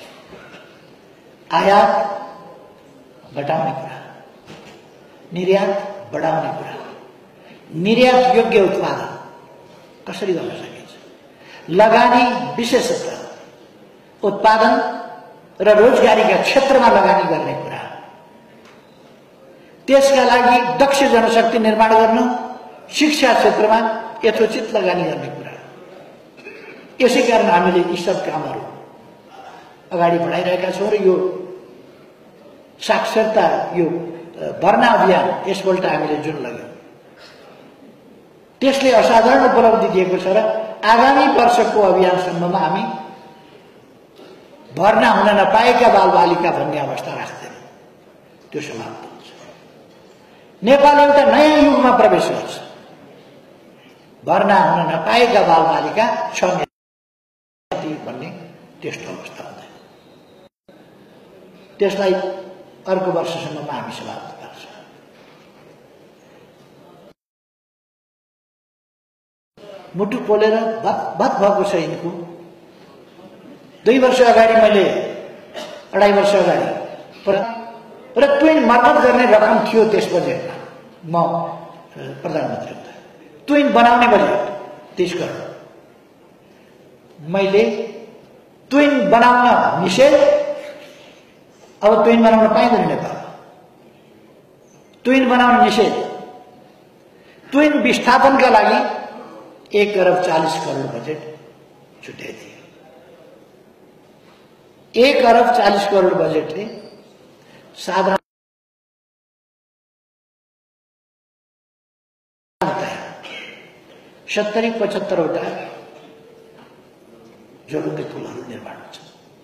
आयात घटाउने कुरा, निर्यात बढाउने कुरा, निर्यात योग्य उत्पादन कसरी गर्न सकिन्छ, लगानी विशेषतः उत्पादन र रोजगारीका क्षेत्रमा लगानी गर्ने कुरा, त्यसका लागि दक्ष जनशक्ति निर्माण गर्न, शिक्षा क्षेत्रमा यथोचित लगानी गर्ने कुरा। यसै कारण हामीले यी सब कामहरू अगाडि बढाइरहेका छौँ र यो साक्षरता, यो भर्ना अभियान यसपल्ट हामीले जुन लग्यौँ त्यसले असाधारण उपलब्धि दिएको छ र आगामी वर्षको अभियानसम्ममा हामी भर्ना हुन नपाएका बालबालिका भन्ने अवस्था राख्दैन, त्यो समाप्त हुन्छ। नेपाल एउटा नयाँ युगमा प्रवेश गर्छ। भर्ना हुन नपाएका बालबालिका छन् भन्ने त्यस्तो अवस्था हुँदैन। त्यसलाई अर्को वर्षसम्ममा हामी समाप्त गर्छौँ। मुटु पोलेर भत भएको छ यिनको। दुई वर्ष अगाडि मैले अढाई वर्ष अगाडि र ट्विन मर्मत गर्ने रकम थियो त्यस बजेटमा, म प्रधानमन्त्री हुँदा ट्विन बनाउने बजेट तीस करोड, मैले ट्विन बनाउन निषेध, अब ट्विन बनाउन पाइँदैन नेपाल, ट्विन बनाउन निषेध, ट्विन विस्थापनका लागि एक अरब चालीस करोड बजेट छुट्याइदिए। एक अरब चालीस करोड बजेटले साधारण सत्तरी पचहत्तरवटा झोलुङ्गे पुलहरू निर्माण हुन्छ।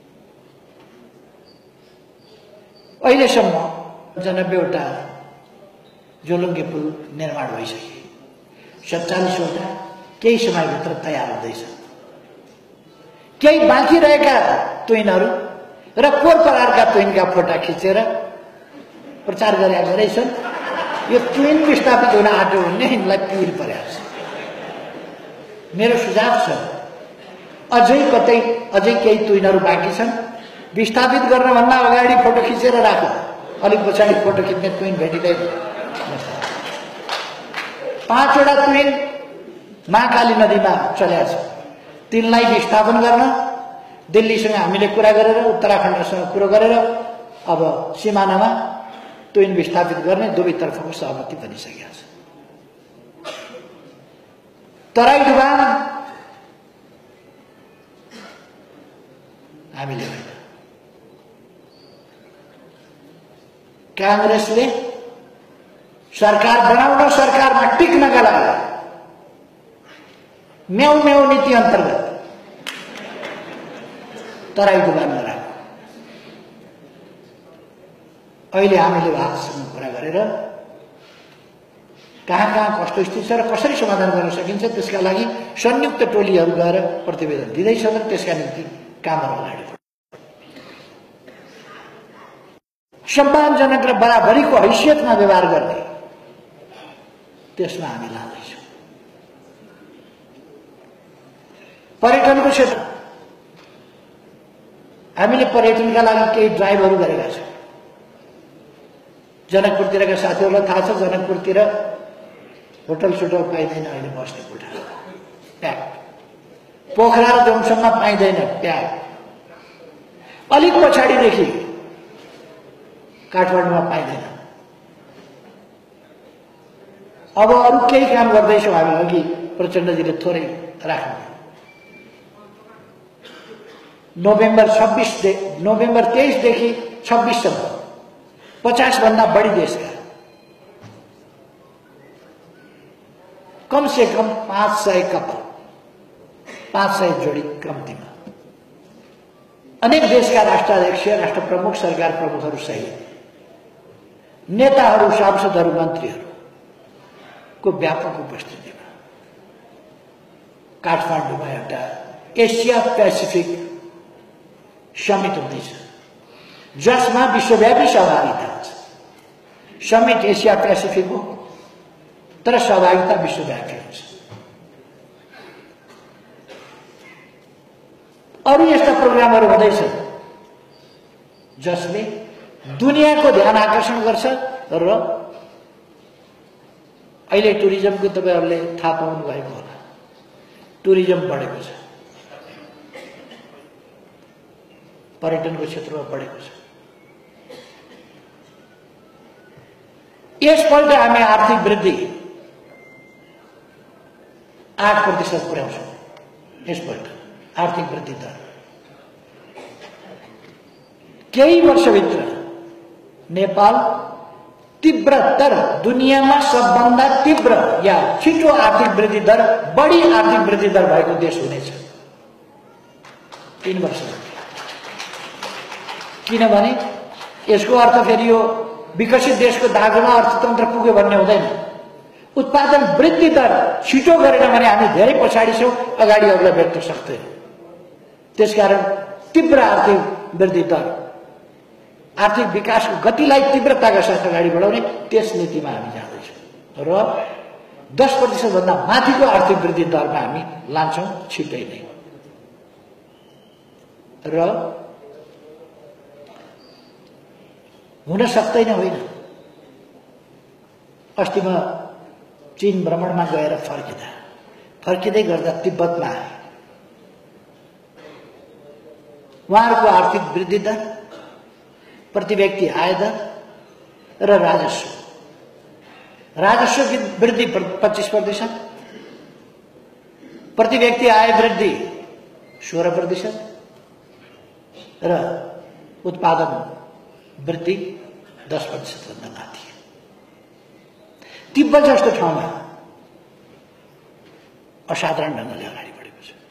अहिलेसम्म पन्चानब्बेवटा झोलुङ्गे पुल निर्माण भइसके, सत्तालिसवटा केही समयभित्र तयार हुँदैछ। केही बाँकी रहेका ट्विनहरू र पोहोर परारका ट्विनका फोटा खिचेर प्रचार गरेका गरेछन्। यो ट्विन विस्थापित हुन आँट्यो भन्ने यिनलाई पिर परेको छ। मेरो सुझाव छ, अझै कतै अझै केही ट्विनहरू बाँकी छन्, विस्थापित गर्नभन्दा अगाडि फोटो खिचेर राख्नु, अलिक पछाडि फोटो खिच्ने ट्विन भेटिँदैन। पाँचवटा ट्विन महाकाली नदीमा चलेका छ, तिनलाई विस्थापन गर्न दिल्लीसँग हामीले कुरा गरेर, उत्तराखण्डसँग कुरा गरेर अब सिमानामा ट्विन विस्थापित गर्ने दुवैतर्फको सहमति बनिसकेको छ। तराई डुबान हामीले होइन, कांग्रेसले सरकार बनाउन, सरकारमा टिक्नका लागि म्याउ म्याउ नीति अन्तर्गत तराई डुबान नराख्यो। अहिले हामीले भारतसँग कुरा गरेर कहाँ कहाँ कस्तो स्थिति छ र कसरी समाधान गर्न सकिन्छ त्यसका लागि संयुक्त टोलीहरू गएर प्रतिवेदन दिँदैछन्। त्यसका निम्ति कामहरू अगाडि बढ्छ। सम्मानजनक र बराबरीको हैसियतमा व्यवहार गर्ने, त्यसमा हामी लाँदैछौँ। पर्यटनको क्षेत्र हामीले पर्यटनका लागि केही ड्राइभहरू गरेका छौँ। जनकपुरतिरका साथीहरूलाई थाहा छ, जनकपुरतिर होटल सोटल पाइँदैन, अहिले बस्ने कोठा प्याक। पोखरा र जोमसम्म पाइँदैन, प्याक। अलिक पछाडिदेखि काठमाडौँमा पाइँदैन। अब अरू केही काम गर्दैछौँ हामी, अघि प्रचण्डजीले थोरै राख्नु। नोभेम्बर छब्बिस नोभेम्बर तेइसदेखि छब्बिससम्म पचास भन्दा बढी देशका कम से कम पांच सय कपल, पांच सय जोड़ी कम्तीमा, अनेक देशका राष्ट्राध्यक्ष, राष्ट्र प्रमुख, सरकार प्रमुखहरू सहित नेताहरू, सांसदहरू, मन्त्रीहरूको व्यापक उपस्थितिमा काठमाडौँमा एउटा एसिया पेसिफिक समिट हुँदैछ, जसमा विश्वव्यापी सहभागिता हुन्छ। समिट एसिया पेसिफिक हो, तर सहभागिता विश्वव्यापी हुन्छ। अरू यस्ता प्रोग्रामहरू हुँदैछन् जसले दुनियाँको ध्यान आकर्षण गर्छ र अहिले टुरिज्मको तपाईहरुले थाहा पाउनु भएको होला, टुरिज्म बढेको छ, पर्यटनको क्षेत्रमा बढेको छ। यसपल्ट हामी आर्थिक वृद्धि आठ प्रतिशत पुर्याउँछौँ। यसपल्ट आर्थिक वृद्धि दर केही वर्षभित्र नेपाल तीव्रतर, दुनियाँमा सबभन्दा तीव्र या छिटो आर्थिक वृद्धि दर, बढी आर्थिक वृद्धि दर भएको देश हुनेछ तीन वर्ष। किनभने यसको अर्थ फेरि यो विकसित देशको दागमा अर्थतन्त्र पुग्यो भन्ने हुँदैन। उत्पादन वृद्धि दर छिटो गरेन भने हामी धेरै पछाडि छौँ, अगाडि अग्ला भेट्न सक्दैन। त्यसकारण तीव्र आर्थिक वृद्धि दर, आर्थिक विकासको गतिलाई तीव्रताका साथ अगाडि बढाउने त्यस नीतिमा हामी जाँदैछौँ र दस प्रतिशत भन्दा माथिको आर्थिक वृद्धि दरमा हामी लान्छौँ छिटै नै। र हुन सक्दैन होइन। अस्ति म चीन भ्रमणमा गएर फर्किँदा फर्किँदै गर्दा तिब्बतमा आए। उहाँहरूको आर्थिक वृद्धि दर, प्रति व्यक्ति आय दर र राजस्व राजस्व वृद्धि पच्चीस प्रतिशत, प्रति व्यक्ति आय वृद्धि सोह्र प्रतिशत र उत्पादन वृद्धि दस प्रतिशत भन्दा माथि। तिब्बत जस्तो ठाउँमा असाधारण ढङ्गले अगाडि बढेको छ।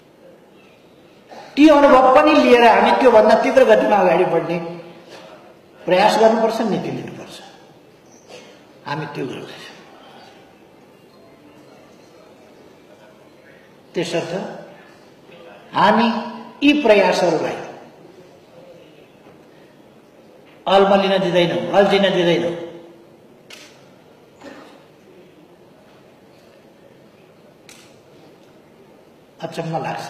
ती अनुभव पनि लिएर हामी त्योभन्दा तीव्र गतिमा अगाडि बढ्ने प्रयास गर्नुपर्छ, नीति लिनुपर्छ। हामी त्यो गर्दैछौँ। त्यसर्थ हामी यी प्रयासहरूलाई अल्मलिन दिँदैनौँ, अल्झिन दिँदैनौँ। अचम्म लाग्छ,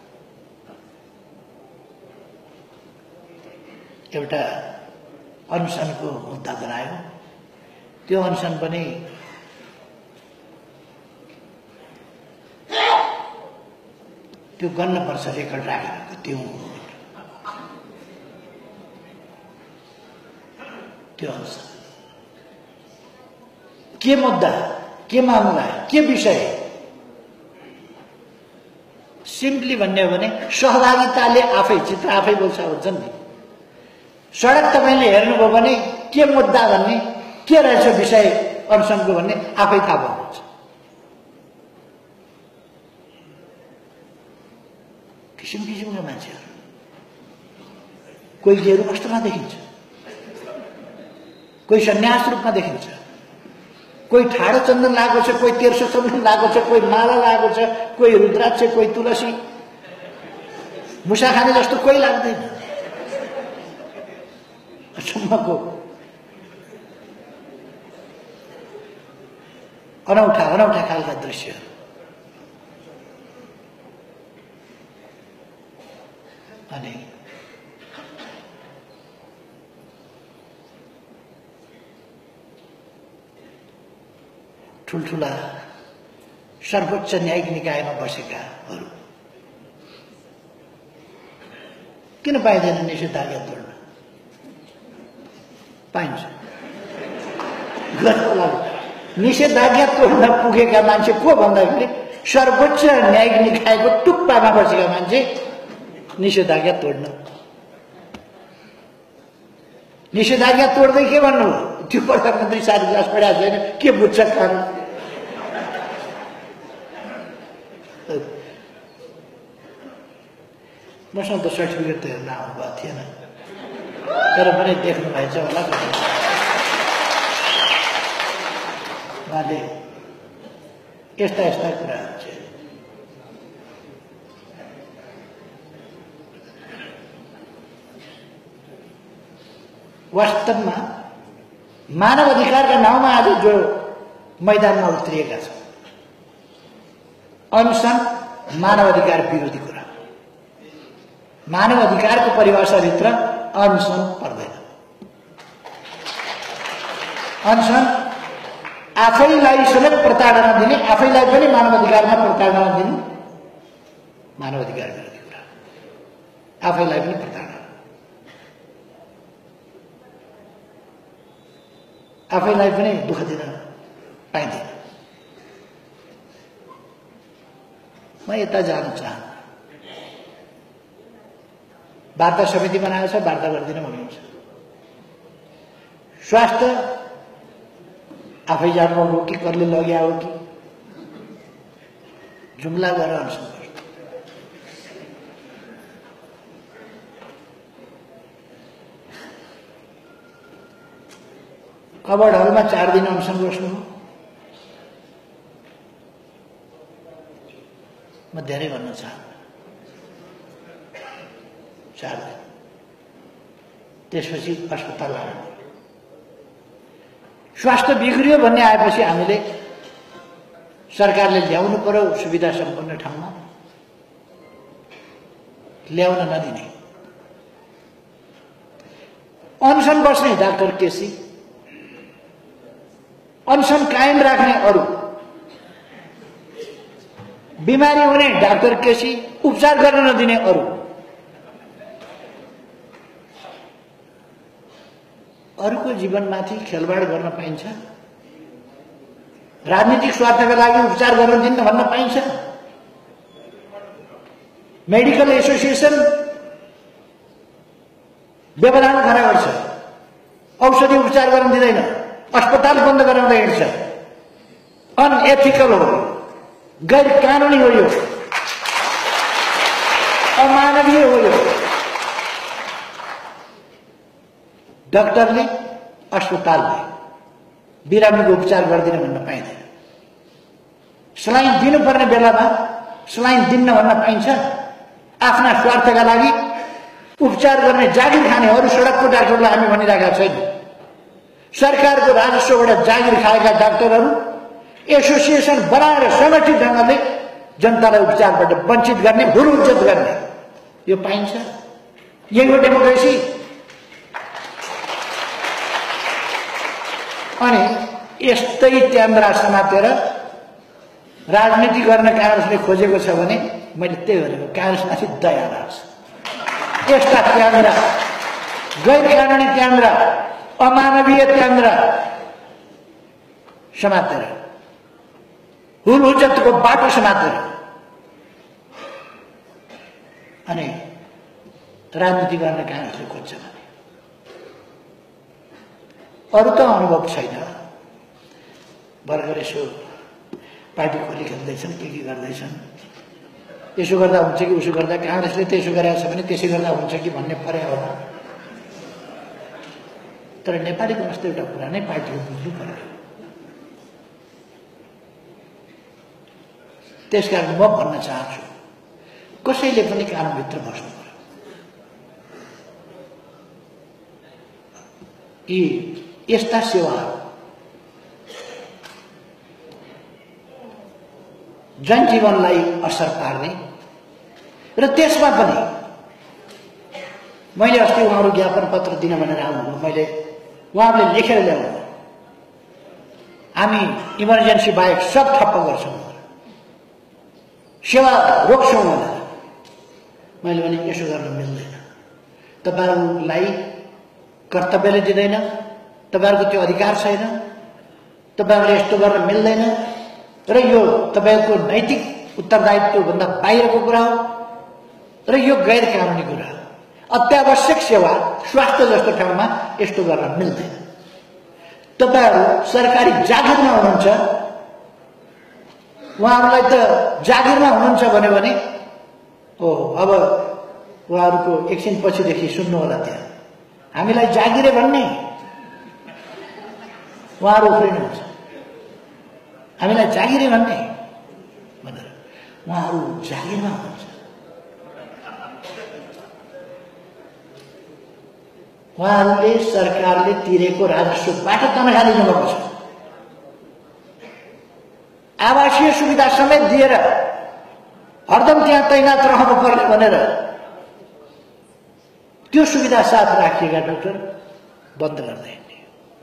एउटा अनसनको मुद्दा बनायो। त्यो अनसन पनि त्यो गर्नुपर्छ रेकर्ड राखेर त्यो त्यो अनसन के मुद्दा, के मामला, के विषय? सिम्पली भन्ने हो भने सहभागिताले आफै चित्र आफै बोल्छ भन्छन् नि। सडक तपाईँले हेर्नुभयो भने के मुद्दा भन्ने, के रहेछ विषय अनसनको भन्ने आफै थाहा पाउनुहुन्छ। किसिम किसिमका मान्छेहरू, कोही गेरु वस्त्रमा देखिन्छ, कोही सन्यास रूपमा देखिन्छ, कोही ठाडो चन्दन लागेको छ, कोही तेर्सो चन्दन लागेको छ, कोही माला लागेको छ, कोही रुद्राक्ष, कोही तुलसी, मुसा खाने जस्तो कोही लाग्दैन। अचम्मको अनौठा अनौठा खालका दृश्य। अनि ठुल्ठुला सर्वोच्च न्यायिक निकायमा बसेकाहरू किन पाइँदैन निषेधाज्ञा तोड्न? पाइन्छ। निषेधाज्ञा तोड्न पुगेका मान्छे को भन्दाखेरि सर्वोच्च न्यायिक निकायको टुप्पामा बसेका मान्छे निषेधाज्ञा तोड्न। निषेधाज्ञा तोड्दै के भन्नु? त्यो प्रधानमन्त्री सारी क्लास पढाएको छैन, के बुझ्छ कानुन? मसँग त सर्टिफिकेट त हेर्न आउनुभएको थिएन, तर पनि देख्नु भएछ होला। उहाँले यस्ता यस्ता कुराहरू चाहिँ वास्तवमा मानव अधिकारका नाउँमा आज जो मैदानमा उत्रिएका छन्, अनसन मानव अधिकार विरोधी कुरा। मानव अधिकारको परिभाषाभित्र अनसन पर्दैन। अनसन आफैलाई समेत प्रताडना दिने, आफैलाई पनि मानव अधिकारमा प्रताडना दिने मानव अधिकार विरोधी कुरा। आफैलाई पनि प्रताडना, आफैलाई पनि दुःख दिन पाइँदैन। म यता जान चाहन्छु, वार्ता समिति बनाएको छ, वार्ता गरिदिन भन्नुहुन्छ। स्वास्थ्य आफै जानुभयो हो कि कसले लग्या हो कि जुम्ला गरेर अनसन गर्छ। कबडहरूमा चार दिन अनसन बस्नु हो। म धेरै भन्न चाहन्छु, चार दिन, त्यसपछि अस्पताल लानु। स्वास्थ्य बिग्रियो भन्ने आएपछि हामीले सरकारले ल्याउनु पर्यो सुविधा सम्पन्न ठाउँमा, ल्याउन नदिने। अनसन बस्ने डाक्टर केसी, अनसन कायम राख्ने अरू, बिमारी हुने डाक्टर केसी, उपचार गर्न नदिने अरू। अरूको जीवनमाथि खेलवाड गर्न पाइन्छ? राजनीतिक स्वार्थका लागि उपचार गर्न दिन्न भन्न पाइन्छ? मेडिकल एसोसिएसन व्यवधान खडा गर्छ, औषधि उपचार गर्न दिँदैन, अस्पताल बन्द गराउँदा हिँड्छ। अनएथिकल हो, गैर कानुनी हो, यो अमानवीय हो। यो डाक्टरले अस्पतालले बिरामीको उपचार गर्दिन भन्न पाइँदैन। सलाइन दिनुपर्ने बेलामा सलाइन दिन्न भन्न पाइन्छ? आफ्ना स्वार्थका लागि उपचार गर्ने जागिर खाने अरू सडकको डाक्टरलाई हामी भनिरहेका छैन। सरकारको राजस्वबाट जागिर खाएका डाक्टरहरू एसोसिएसन बनाएर सङ्गठित ढङ्गले जनतालाई उपचारबाट वञ्चित गर्ने, भुलुज्जत गर्ने, यो पाइन्छ? यही हो डेमोक्रेसी। अनि यस्तै त्यान्द्रा समातेर राजनीति गर्न काङ्ग्रेसले खोजेको छ भने मैले त्यही भनेको, काङ्ग्रेसमाथि दया लाग्छ। यस्ता त्यान्द्रा, गैर कानुनी त्यान्द्रा, अमानवीय त्यान्द्रा समातेर, हुलहुज्जतको बाटो समातेर अनि राजनीति गर्न काङ्ग्रेसले खोज्छ भने अरू त अनुभव छैन। भर्खर यसो पार्टी खोली खेल्दैछन्, के के गर्दैछन्, यसो गर्दा हुन्छ कि उसो गर्दा, काङ्ग्रेसले त्यसो गरेको छ भने त्यसै गर्दा हुन्छ कि भन्ने परे हो। तर नेपालीको जस्तो एउटा पुरानै पार्टी हो, बुझ्नु पर्यो। त्यसकारण म भन्न चाहन्छु, कसैले पनि कानुनभित्र बस्नु पर्यो। यी यस्ता सेवाहरू जनजीवनलाई असर पार्ने र त्यसमा पनि मैले अस्ति उहाँहरू ज्ञापन पत्र दिन भनेर आउनुभयो, मैले उहाँहरूले लेखेर ल्याउनु, हामी इमर्जेन्सी बाहेक सब ठप्प गर्छौँ, सेवा रोक्छौँ भनेर। मैले भने यसो गर्न मिल्दैन। तपाईँहरूलाई कर्तव्यले दिँदैन, तपाईँहरूको त्यो अधिकार छैन, तपाईँहरूले यस्तो गर्न मिल्दैन र यो तपाईँको नैतिक उत्तरदायित्वभन्दा बाहिरको कुरा हो र यो गैर कानुनी कुरा हो। अत्यावश्यक सेवा स्वास्थ्य जस्तो ठाउँमा यस्तो गर्न मिल्दैन। तपाईँहरू सरकारी जागिरमा हुनुहुन्छ, उहाँहरूलाई त जागिरमा हुनुहुन्छ भन्यो भने ओ अब उहाँहरूको एकछिन पछिदेखि सुन्नु होला, त्यहाँ हामीलाई जागिरे भन्ने उहाँहरू उफ्रिनुहुन्छ, हामीलाई जागिरे भन्ने भनेर। उहाँहरू जागिरमा हुनुहुन्छ, उहाँहरूले सरकारले तिरेको राजस्वबाट तनखा लिनुभएको छ। आवासीय सुविधा समेत दिएर हरदम त्यहाँ तैनात रहनु पर्ने भनेर त्यो सुविधा साथ राखिएका डाक्टर बन्द गर्दै हिँड्ने।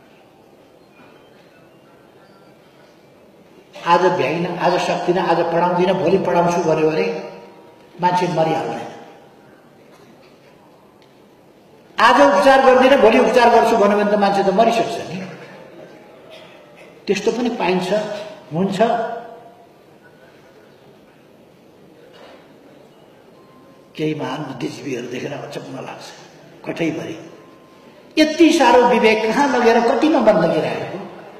आज भ्याइन, आज सक्दिनँ, आज पढाउँदिनँ, भोलि पढाउँछु भन्यो भने मान्छे मरिहाल्दैन। आज उपचार गर्दिनँ, भोलि उपचार गर्छु भन्यो भने त मान्छे त मरिसक्छ नि। त्यस्तो पनि पाइन्छ, हुन्छ। केही महान बुद्धिजीवीहरू देखेर अचम्म लाग्छ, कठैभरि यति साह्रो विवेक कहाँ लगेर कतिमा बन्दगी राखेको,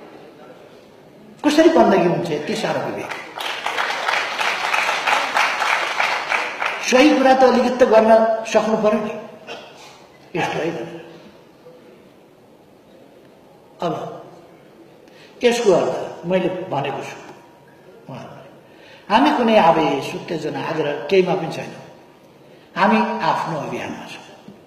कसरी बन्दगी हुन्छ यति साह्रो विवेक? सही कुरा त अलिकति गर्न सक्नु पर्यो नि, यस्तो होइन। अब यसको अर्थ मैले भनेको छु, हामी कुनै आवेश, उत्तेजना, आग्रह केहीमा पनि छैन। हामी आफ्नो अभियानमा छौँ।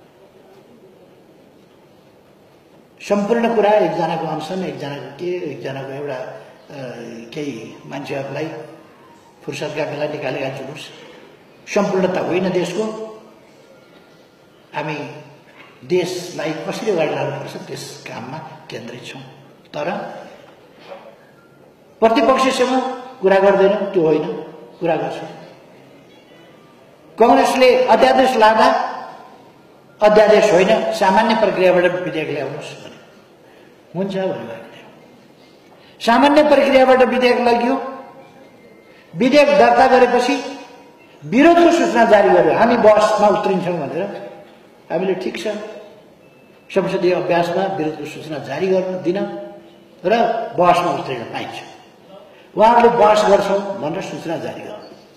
सम्पूर्ण कुरा एकजनाको अनसन, एकजनाको के, एकजनाको एउटा केही मान्छेहरूलाई फुर्सदका बेला निकालेका जुलुस, सम्पूर्णता होइन देशको। हामी देशलाई कसरी अगाडि लानुपर्छ त्यस काममा केन्द्रित छौँ। तर प्रतिपक्षसँग कुरा गर्दैनौँ त्यो होइन, कुरा गर्छु। कांग्रेसले अध्यादेश लादा अध्यादेश होइन सामान्य प्रक्रियाबाट विधेयक ल्याउनुस् भने हुन्छ भन्नुभएको थियो। सामान्य प्रक्रियाबाट विधेयक लगियो। विधेयक दर्ता गरेपछि विरोधको सूचना जारी गर्यो। हामी बहसमा उत्रिन्छौँ भनेर हामीले ठिक छ संसदीय अभ्यासमा विरोधको सूचना जारी गर्न दिन र बहसमा उत्रिन पाइन्छ। उहाँहरूले बहस गर्छौँ भनेर सूचना जारी गर्नु।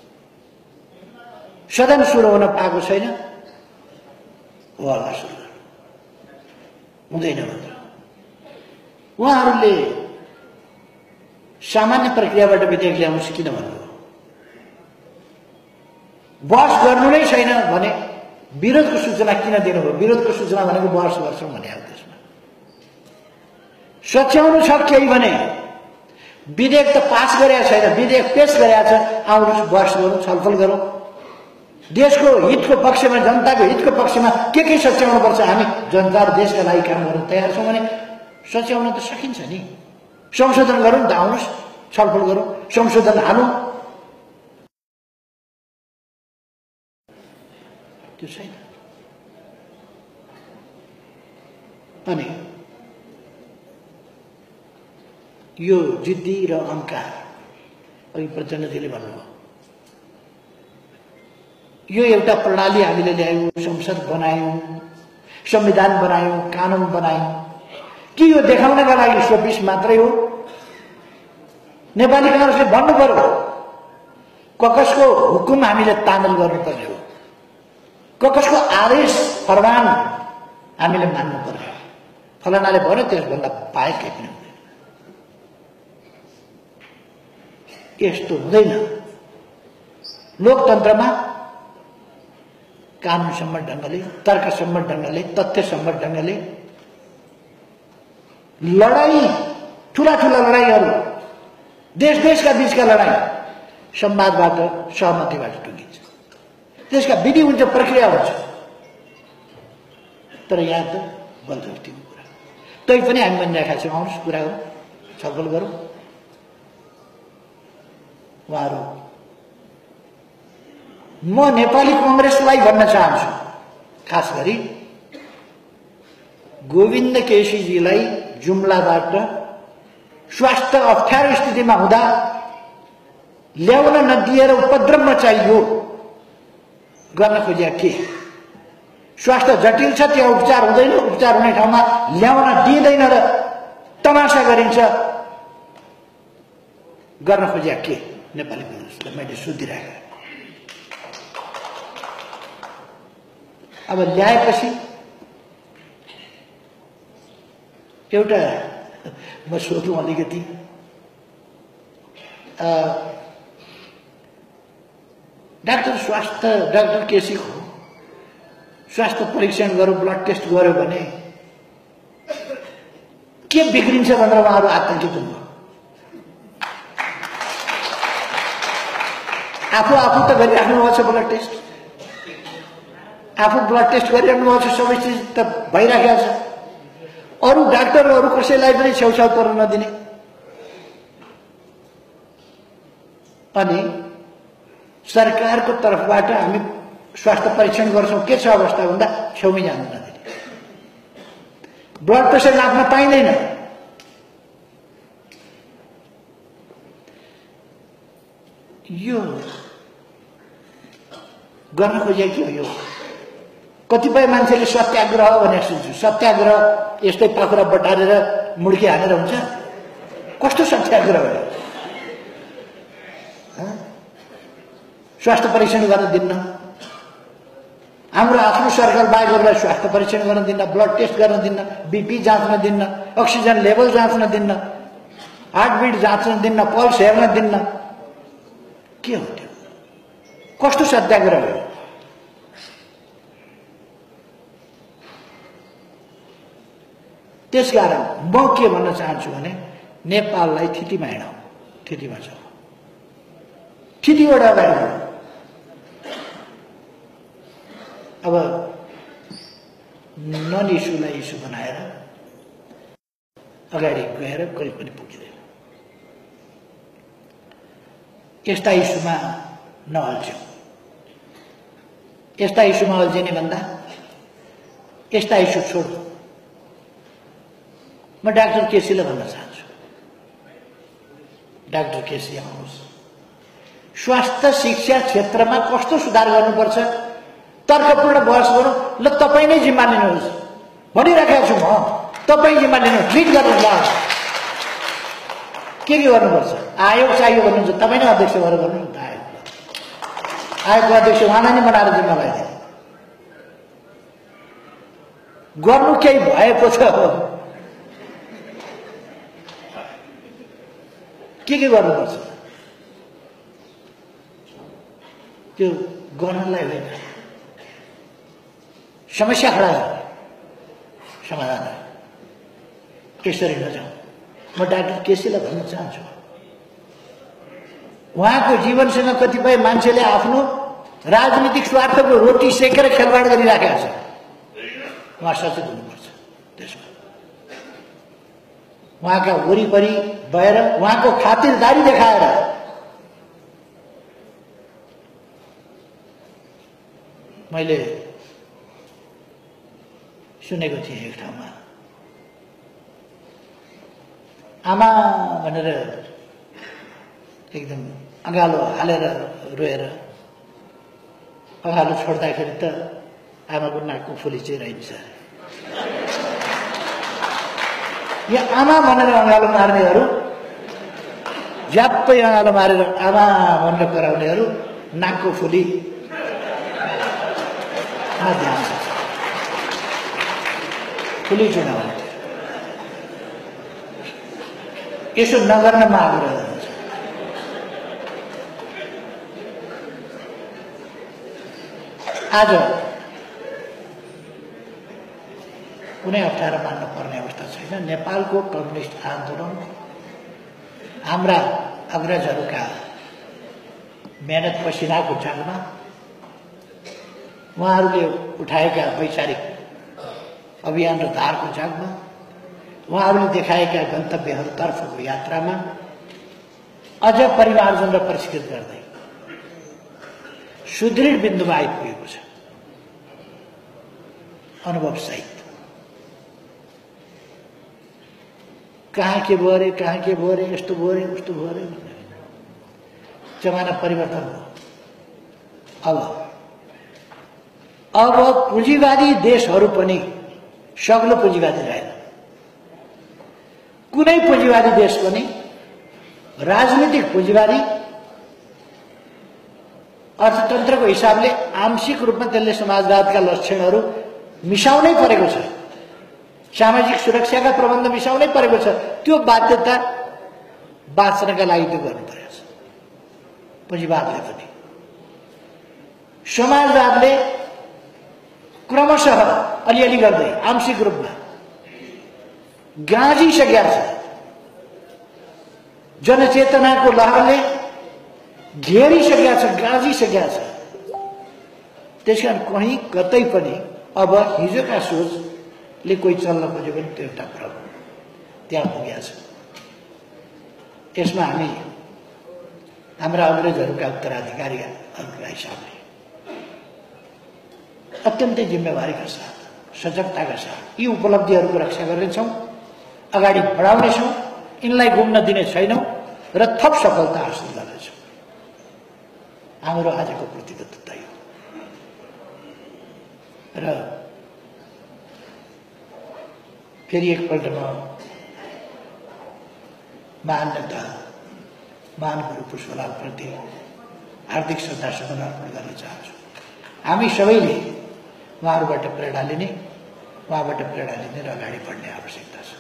सदन सुरु हुन पाएको छैन, हो हल्ला सुरु गर्नु हुँदैन भनेर उहाँहरूले सामान्य प्रक्रियाबाट विधेयक ल्याउनुहोस् किन भन्नुभयो? बहस गर्नु नै छैन भने विरोधको सूचना किन दिनुभयो? विरोधको सूचना भनेको बहस गर्छौँ भने अब त्यसमा सच्याउनु छ केही भने विधेयक त पास गरेका छैन, विधेयक पेश गरेका छ, आउनुहोस् बहस गरौँ, छलफल गरौँ। देशको हितको पक्षमा जनताको हितको पक्षमा के के सच्याउनु पर्छ, हामी जनता र देशका लागि काम गर्न तयार छौँ भने सच्याउन त सकिन्छ नि। संशोधन गरौँ त आउनुहोस् छलफल गरौँ, संशोधन हालौँ। त्यो छैन। अनि यो जिद्दी र अहंकार अघि प्रचण्डजीले भन्नुभयो, यो एउटा प्रणाली हामीले ल्यायौँ, संसद बनायौँ, संविधान बनायौँ, कानुन बनायौँ कि यो देखाउनका लागि सोपिस मात्रै हो? नेपाली कांग्रेसले भन्नु पर्यो ककसको हुकुम हामीले तामेल गर्नुपर्ने हो, ककसको आदेश फरमान हामीले मान्नु पर्यो। फलानाले भन्यो त्यसभन्दा बाहेक केही पनि हुँदैन। यस्तो हुँदैन। लोकतन्त्रमा कानुन सम्मत ढंगले, तर्क सम्मत ढंगले, तथ्य सम्मत ढंगले लडाई, ठूला ठूला लडाईहरू, देश देशका बीचका लडाई संवादबाट, सहमतिबाट टुङ्गिन्छ। त्यसका विधि हुन्छ, प्रक्रिया हुन्छ। तर यहाँ त बलजफ्तीको कुरा। तै पनि हामी भनिरहेका छौँ आउनुहोस् कुरा गरौँ, छलफल गरौँ। उहाँहरू म नेपाली कांग्रेसलाई भन्न चाहन्छु, खास गरी गोविन्द केसीजीलाई जुम्लाबाट स्वास्थ्य अप्ठ्यारो स्थितिमा हुँदा ल्याउन नदिएर उपद्रव मचाइयो। गर्न खोजिया के? स्वास्थ्य जटिल छ, त्यहाँ उपचार हुँदैन, उपचार हुने ठाउँमा ल्याउन दिइँदैन र तमासा गरिन्छ। गर्न खोजिया के नेपाली कांग्रेसलाई? मैले सोधिरहेको। अब ल्याएपछि एउटा म सोधौँ अलिकति, डाक्टर स्वास्थ्य डाक्टर केसीको स्वास्थ्य परीक्षण गर्यो, ब्लड टेस्ट गर्यो भने के बिग्रिन्छ भनेर उहाँहरू आतंकित हुनुभयो। आफू आफू त गरिराख्नु भएको छ ब्लड टेस्ट, आफू ब्लड टेस्ट गरिराख्नु भएको छ, सबै चिज त भइराखेको छ। अरू डाक्टरहरू कसैलाई पनि छेउछाउ पर्न नदिने। अनि सरकारको तर्फबाट हामी स्वास्थ्य परीक्षण गर्छौँ, के छ अवस्था भन्दा छेउमै जानु नदिने। ब्लड प्रेसर नाप्न पाइँदैन। यो गर्न खोजेको के हो? यो कतिपय मान्छेले सत्याग्रह भनेर सुन्छु। सत्याग्रह यस्तै पाखुरा बटारेर मुड्की हानेर हुन्छ? कस्तो सत्याग्रह हो? स्वास्थ्य परीक्षण गर्न दिन्न, हाम्रो आफ्नो सरकार बाहेकहरूलाई स्वास्थ्य परीक्षण गर्न दिन्न, ब्लड टेस्ट गर्न दिन्न, बीपी जाँच्न दिन्न, अक्सिजन लेभल जाँच्न दिन्न, हार्टबिट जाँच्न दिन्न, पल्स हेर्न दिन्न। के हो त्यो? कस्तो सत्याग्रह हो? त्यसकारण म के भन्न चाहन्छु भने नेपाललाई थितिमा हिँडाऊ, थितिमा छ, थितिबाट अगाडि बढाऊ। अब नन इस्युलाई इस्यु बनाएर अगाडि गएर कहीँ पनि पुगिँदैन। यस्ता इस्युमा नअल्झ्यौँ। यस्ता इस्युमा अल्झिने भन्दा यस्ता इस्यु छोड्नु। म डाक्टर केसीलाई भन्न चाहन्छु, डाक्टर केसी आउनुहोस्, स्वास्थ्य शिक्षा क्षेत्रमा कस्तो सुधार गर्नुपर्छ तर्कपूर्ण बहस गरौँ। ल तपाईँ नै जिम्मा लिनुहोस् भनिराखेको छु म, तपाईँ जिम्मा लिनुहोस्, लिड गर्नुहोस्। के के गर्नुपर्छ? आयोग चाहियो भन्नुहुन्छ, तपाईँ नै अध्यक्ष भएर गर्नु न। आयोग आयोगको अध्यक्ष उहाँलाई नै बनाएर जिम्मा लगाइदिनु। गर्नु केही भएको छ, के के गर्नुपर्छ त्यो गर्नलाई होइन, समस्या खडा गर्ने समाधान यसरी नजाउँ। म डाक्टर केसीलाई भन्न चाहन्छु, उहाँको जीवनसँग कतिपय मान्छेले आफ्नो राजनीतिक स्वार्थको रोटी सेकेर खेलवाड गरिराखेका छ। उहाँ सचेत हुनुपर्छ त्यसमा। उहाँका वरिपरि भएर उहाँको खातिरदारी देखाएर मैले सुनेको थिएँ एक ठाउँमा, आमा भनेर एकदम अँगालो हालेर रोएर अँगालो छोड्दाखेरि त आमाको नाकको फुली चाहिँ रहन्छ। यो आमा भनेर अँगालो मार्नेहरू, ज्याप्पै अँगालो मारेर आमा भनेर कराउनेहरू नाकको फुली ध्यान छ। फुली चुनाव यसो नगर्नमा आग्रह हुन्छ। आज कुनै अप्ठ्यारो मान्नु पर्ने अवस्था छैन। नेपालको कम्युनिस्ट आन्दोलन हाम्रा अग्रजहरूका मेहनत पसिनाको जागमा, उहाँहरूले उठाएका वैचारिक अभियान र धारको जागमा, उहाँहरूले देखाएका गन्तव्यहरूतर्फको यात्रामा अझ परिमार्जन र परिष्कृत गर्दै सुदृढ बिन्दुमा आइपुगेको छ अनुभव सहित। कहाँ के भयो अरे, कहाँ के भयो अरे, यस्तो भयो अरे, उस्तो भयो अरे, जमाना परिवर्तन भयो। अब अब पुँजीवादी देशहरू पनि सग्लो पुँजीवादी रहेन। कुनै पुँजीवादी देश पनि राजनीतिक पुँजीवादी अर्थतन्त्रको हिसाबले आंशिक रूपमा त्यसले समाजवादका लक्षणहरू मिसाउनै परेको छ, सामाजिक सुरक्षाका प्रबन्ध मिसाउनै परेको छ। त्यो बाध्यता बाँच्नका लागि त्यो गर्नु परेको छ पुँजीवादले पनि। समाजवादले क्रमशः अलिअलि गर्दै आंशिक रूपमा गाँजिसकेका छ। जनचेतनाको लहरले घेरिसकेका छ, गाँजिसकेका छ। त्यसकारण कहीँ कतै पनि अब हिजोका सोचले कोही चल्न खोज्यो भने त्यो एउटा प्रब्लम त्यहाँ पुगेको छ। यसमा हामी हाम्रा अग्रजहरूका उत्तराधिकारीहरूका हिसाबले अत्यन्तै जिम्मेवारीका साथ, सजगताका साथ यी उपलब्धिहरूको रक्षा गर्नेछौँ, अगाडि बढाउनेछौँ, यिनलाई गुम्न दिने छैनौँ र थप सफलता हासिल गर्नेछौँ। हाम्रो आजको प्रतिबद्धता यो। र फेरि एकपल्ट म महान नेता महान गुरु पुष्पलालप्रति हार्दिक श्रद्धा सुमन अर्पण गर्न चाहन्छु। हामी सबैले उहाँहरूबाट प्रेरणा लिने, उहाँबाट प्रेरणा लिने र अगाडि बढ्ने आवश्यकता छ।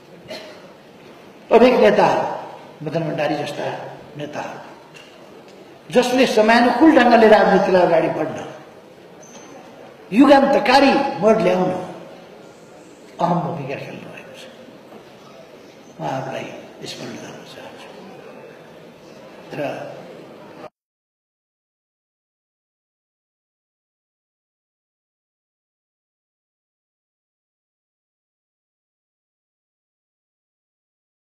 अनेक नेताहरू, मदन भण्डारी जस्ता नेताहरू जसले समयानुकूल ढङ्गले राजनीतिलाई अगाडि बढ्न, युगान्तकारी मोड ल्याउन अहम भूमिका खेल्नु भएको छ। उहाँहरूलाई स्मरण गर्न चाहन्छु र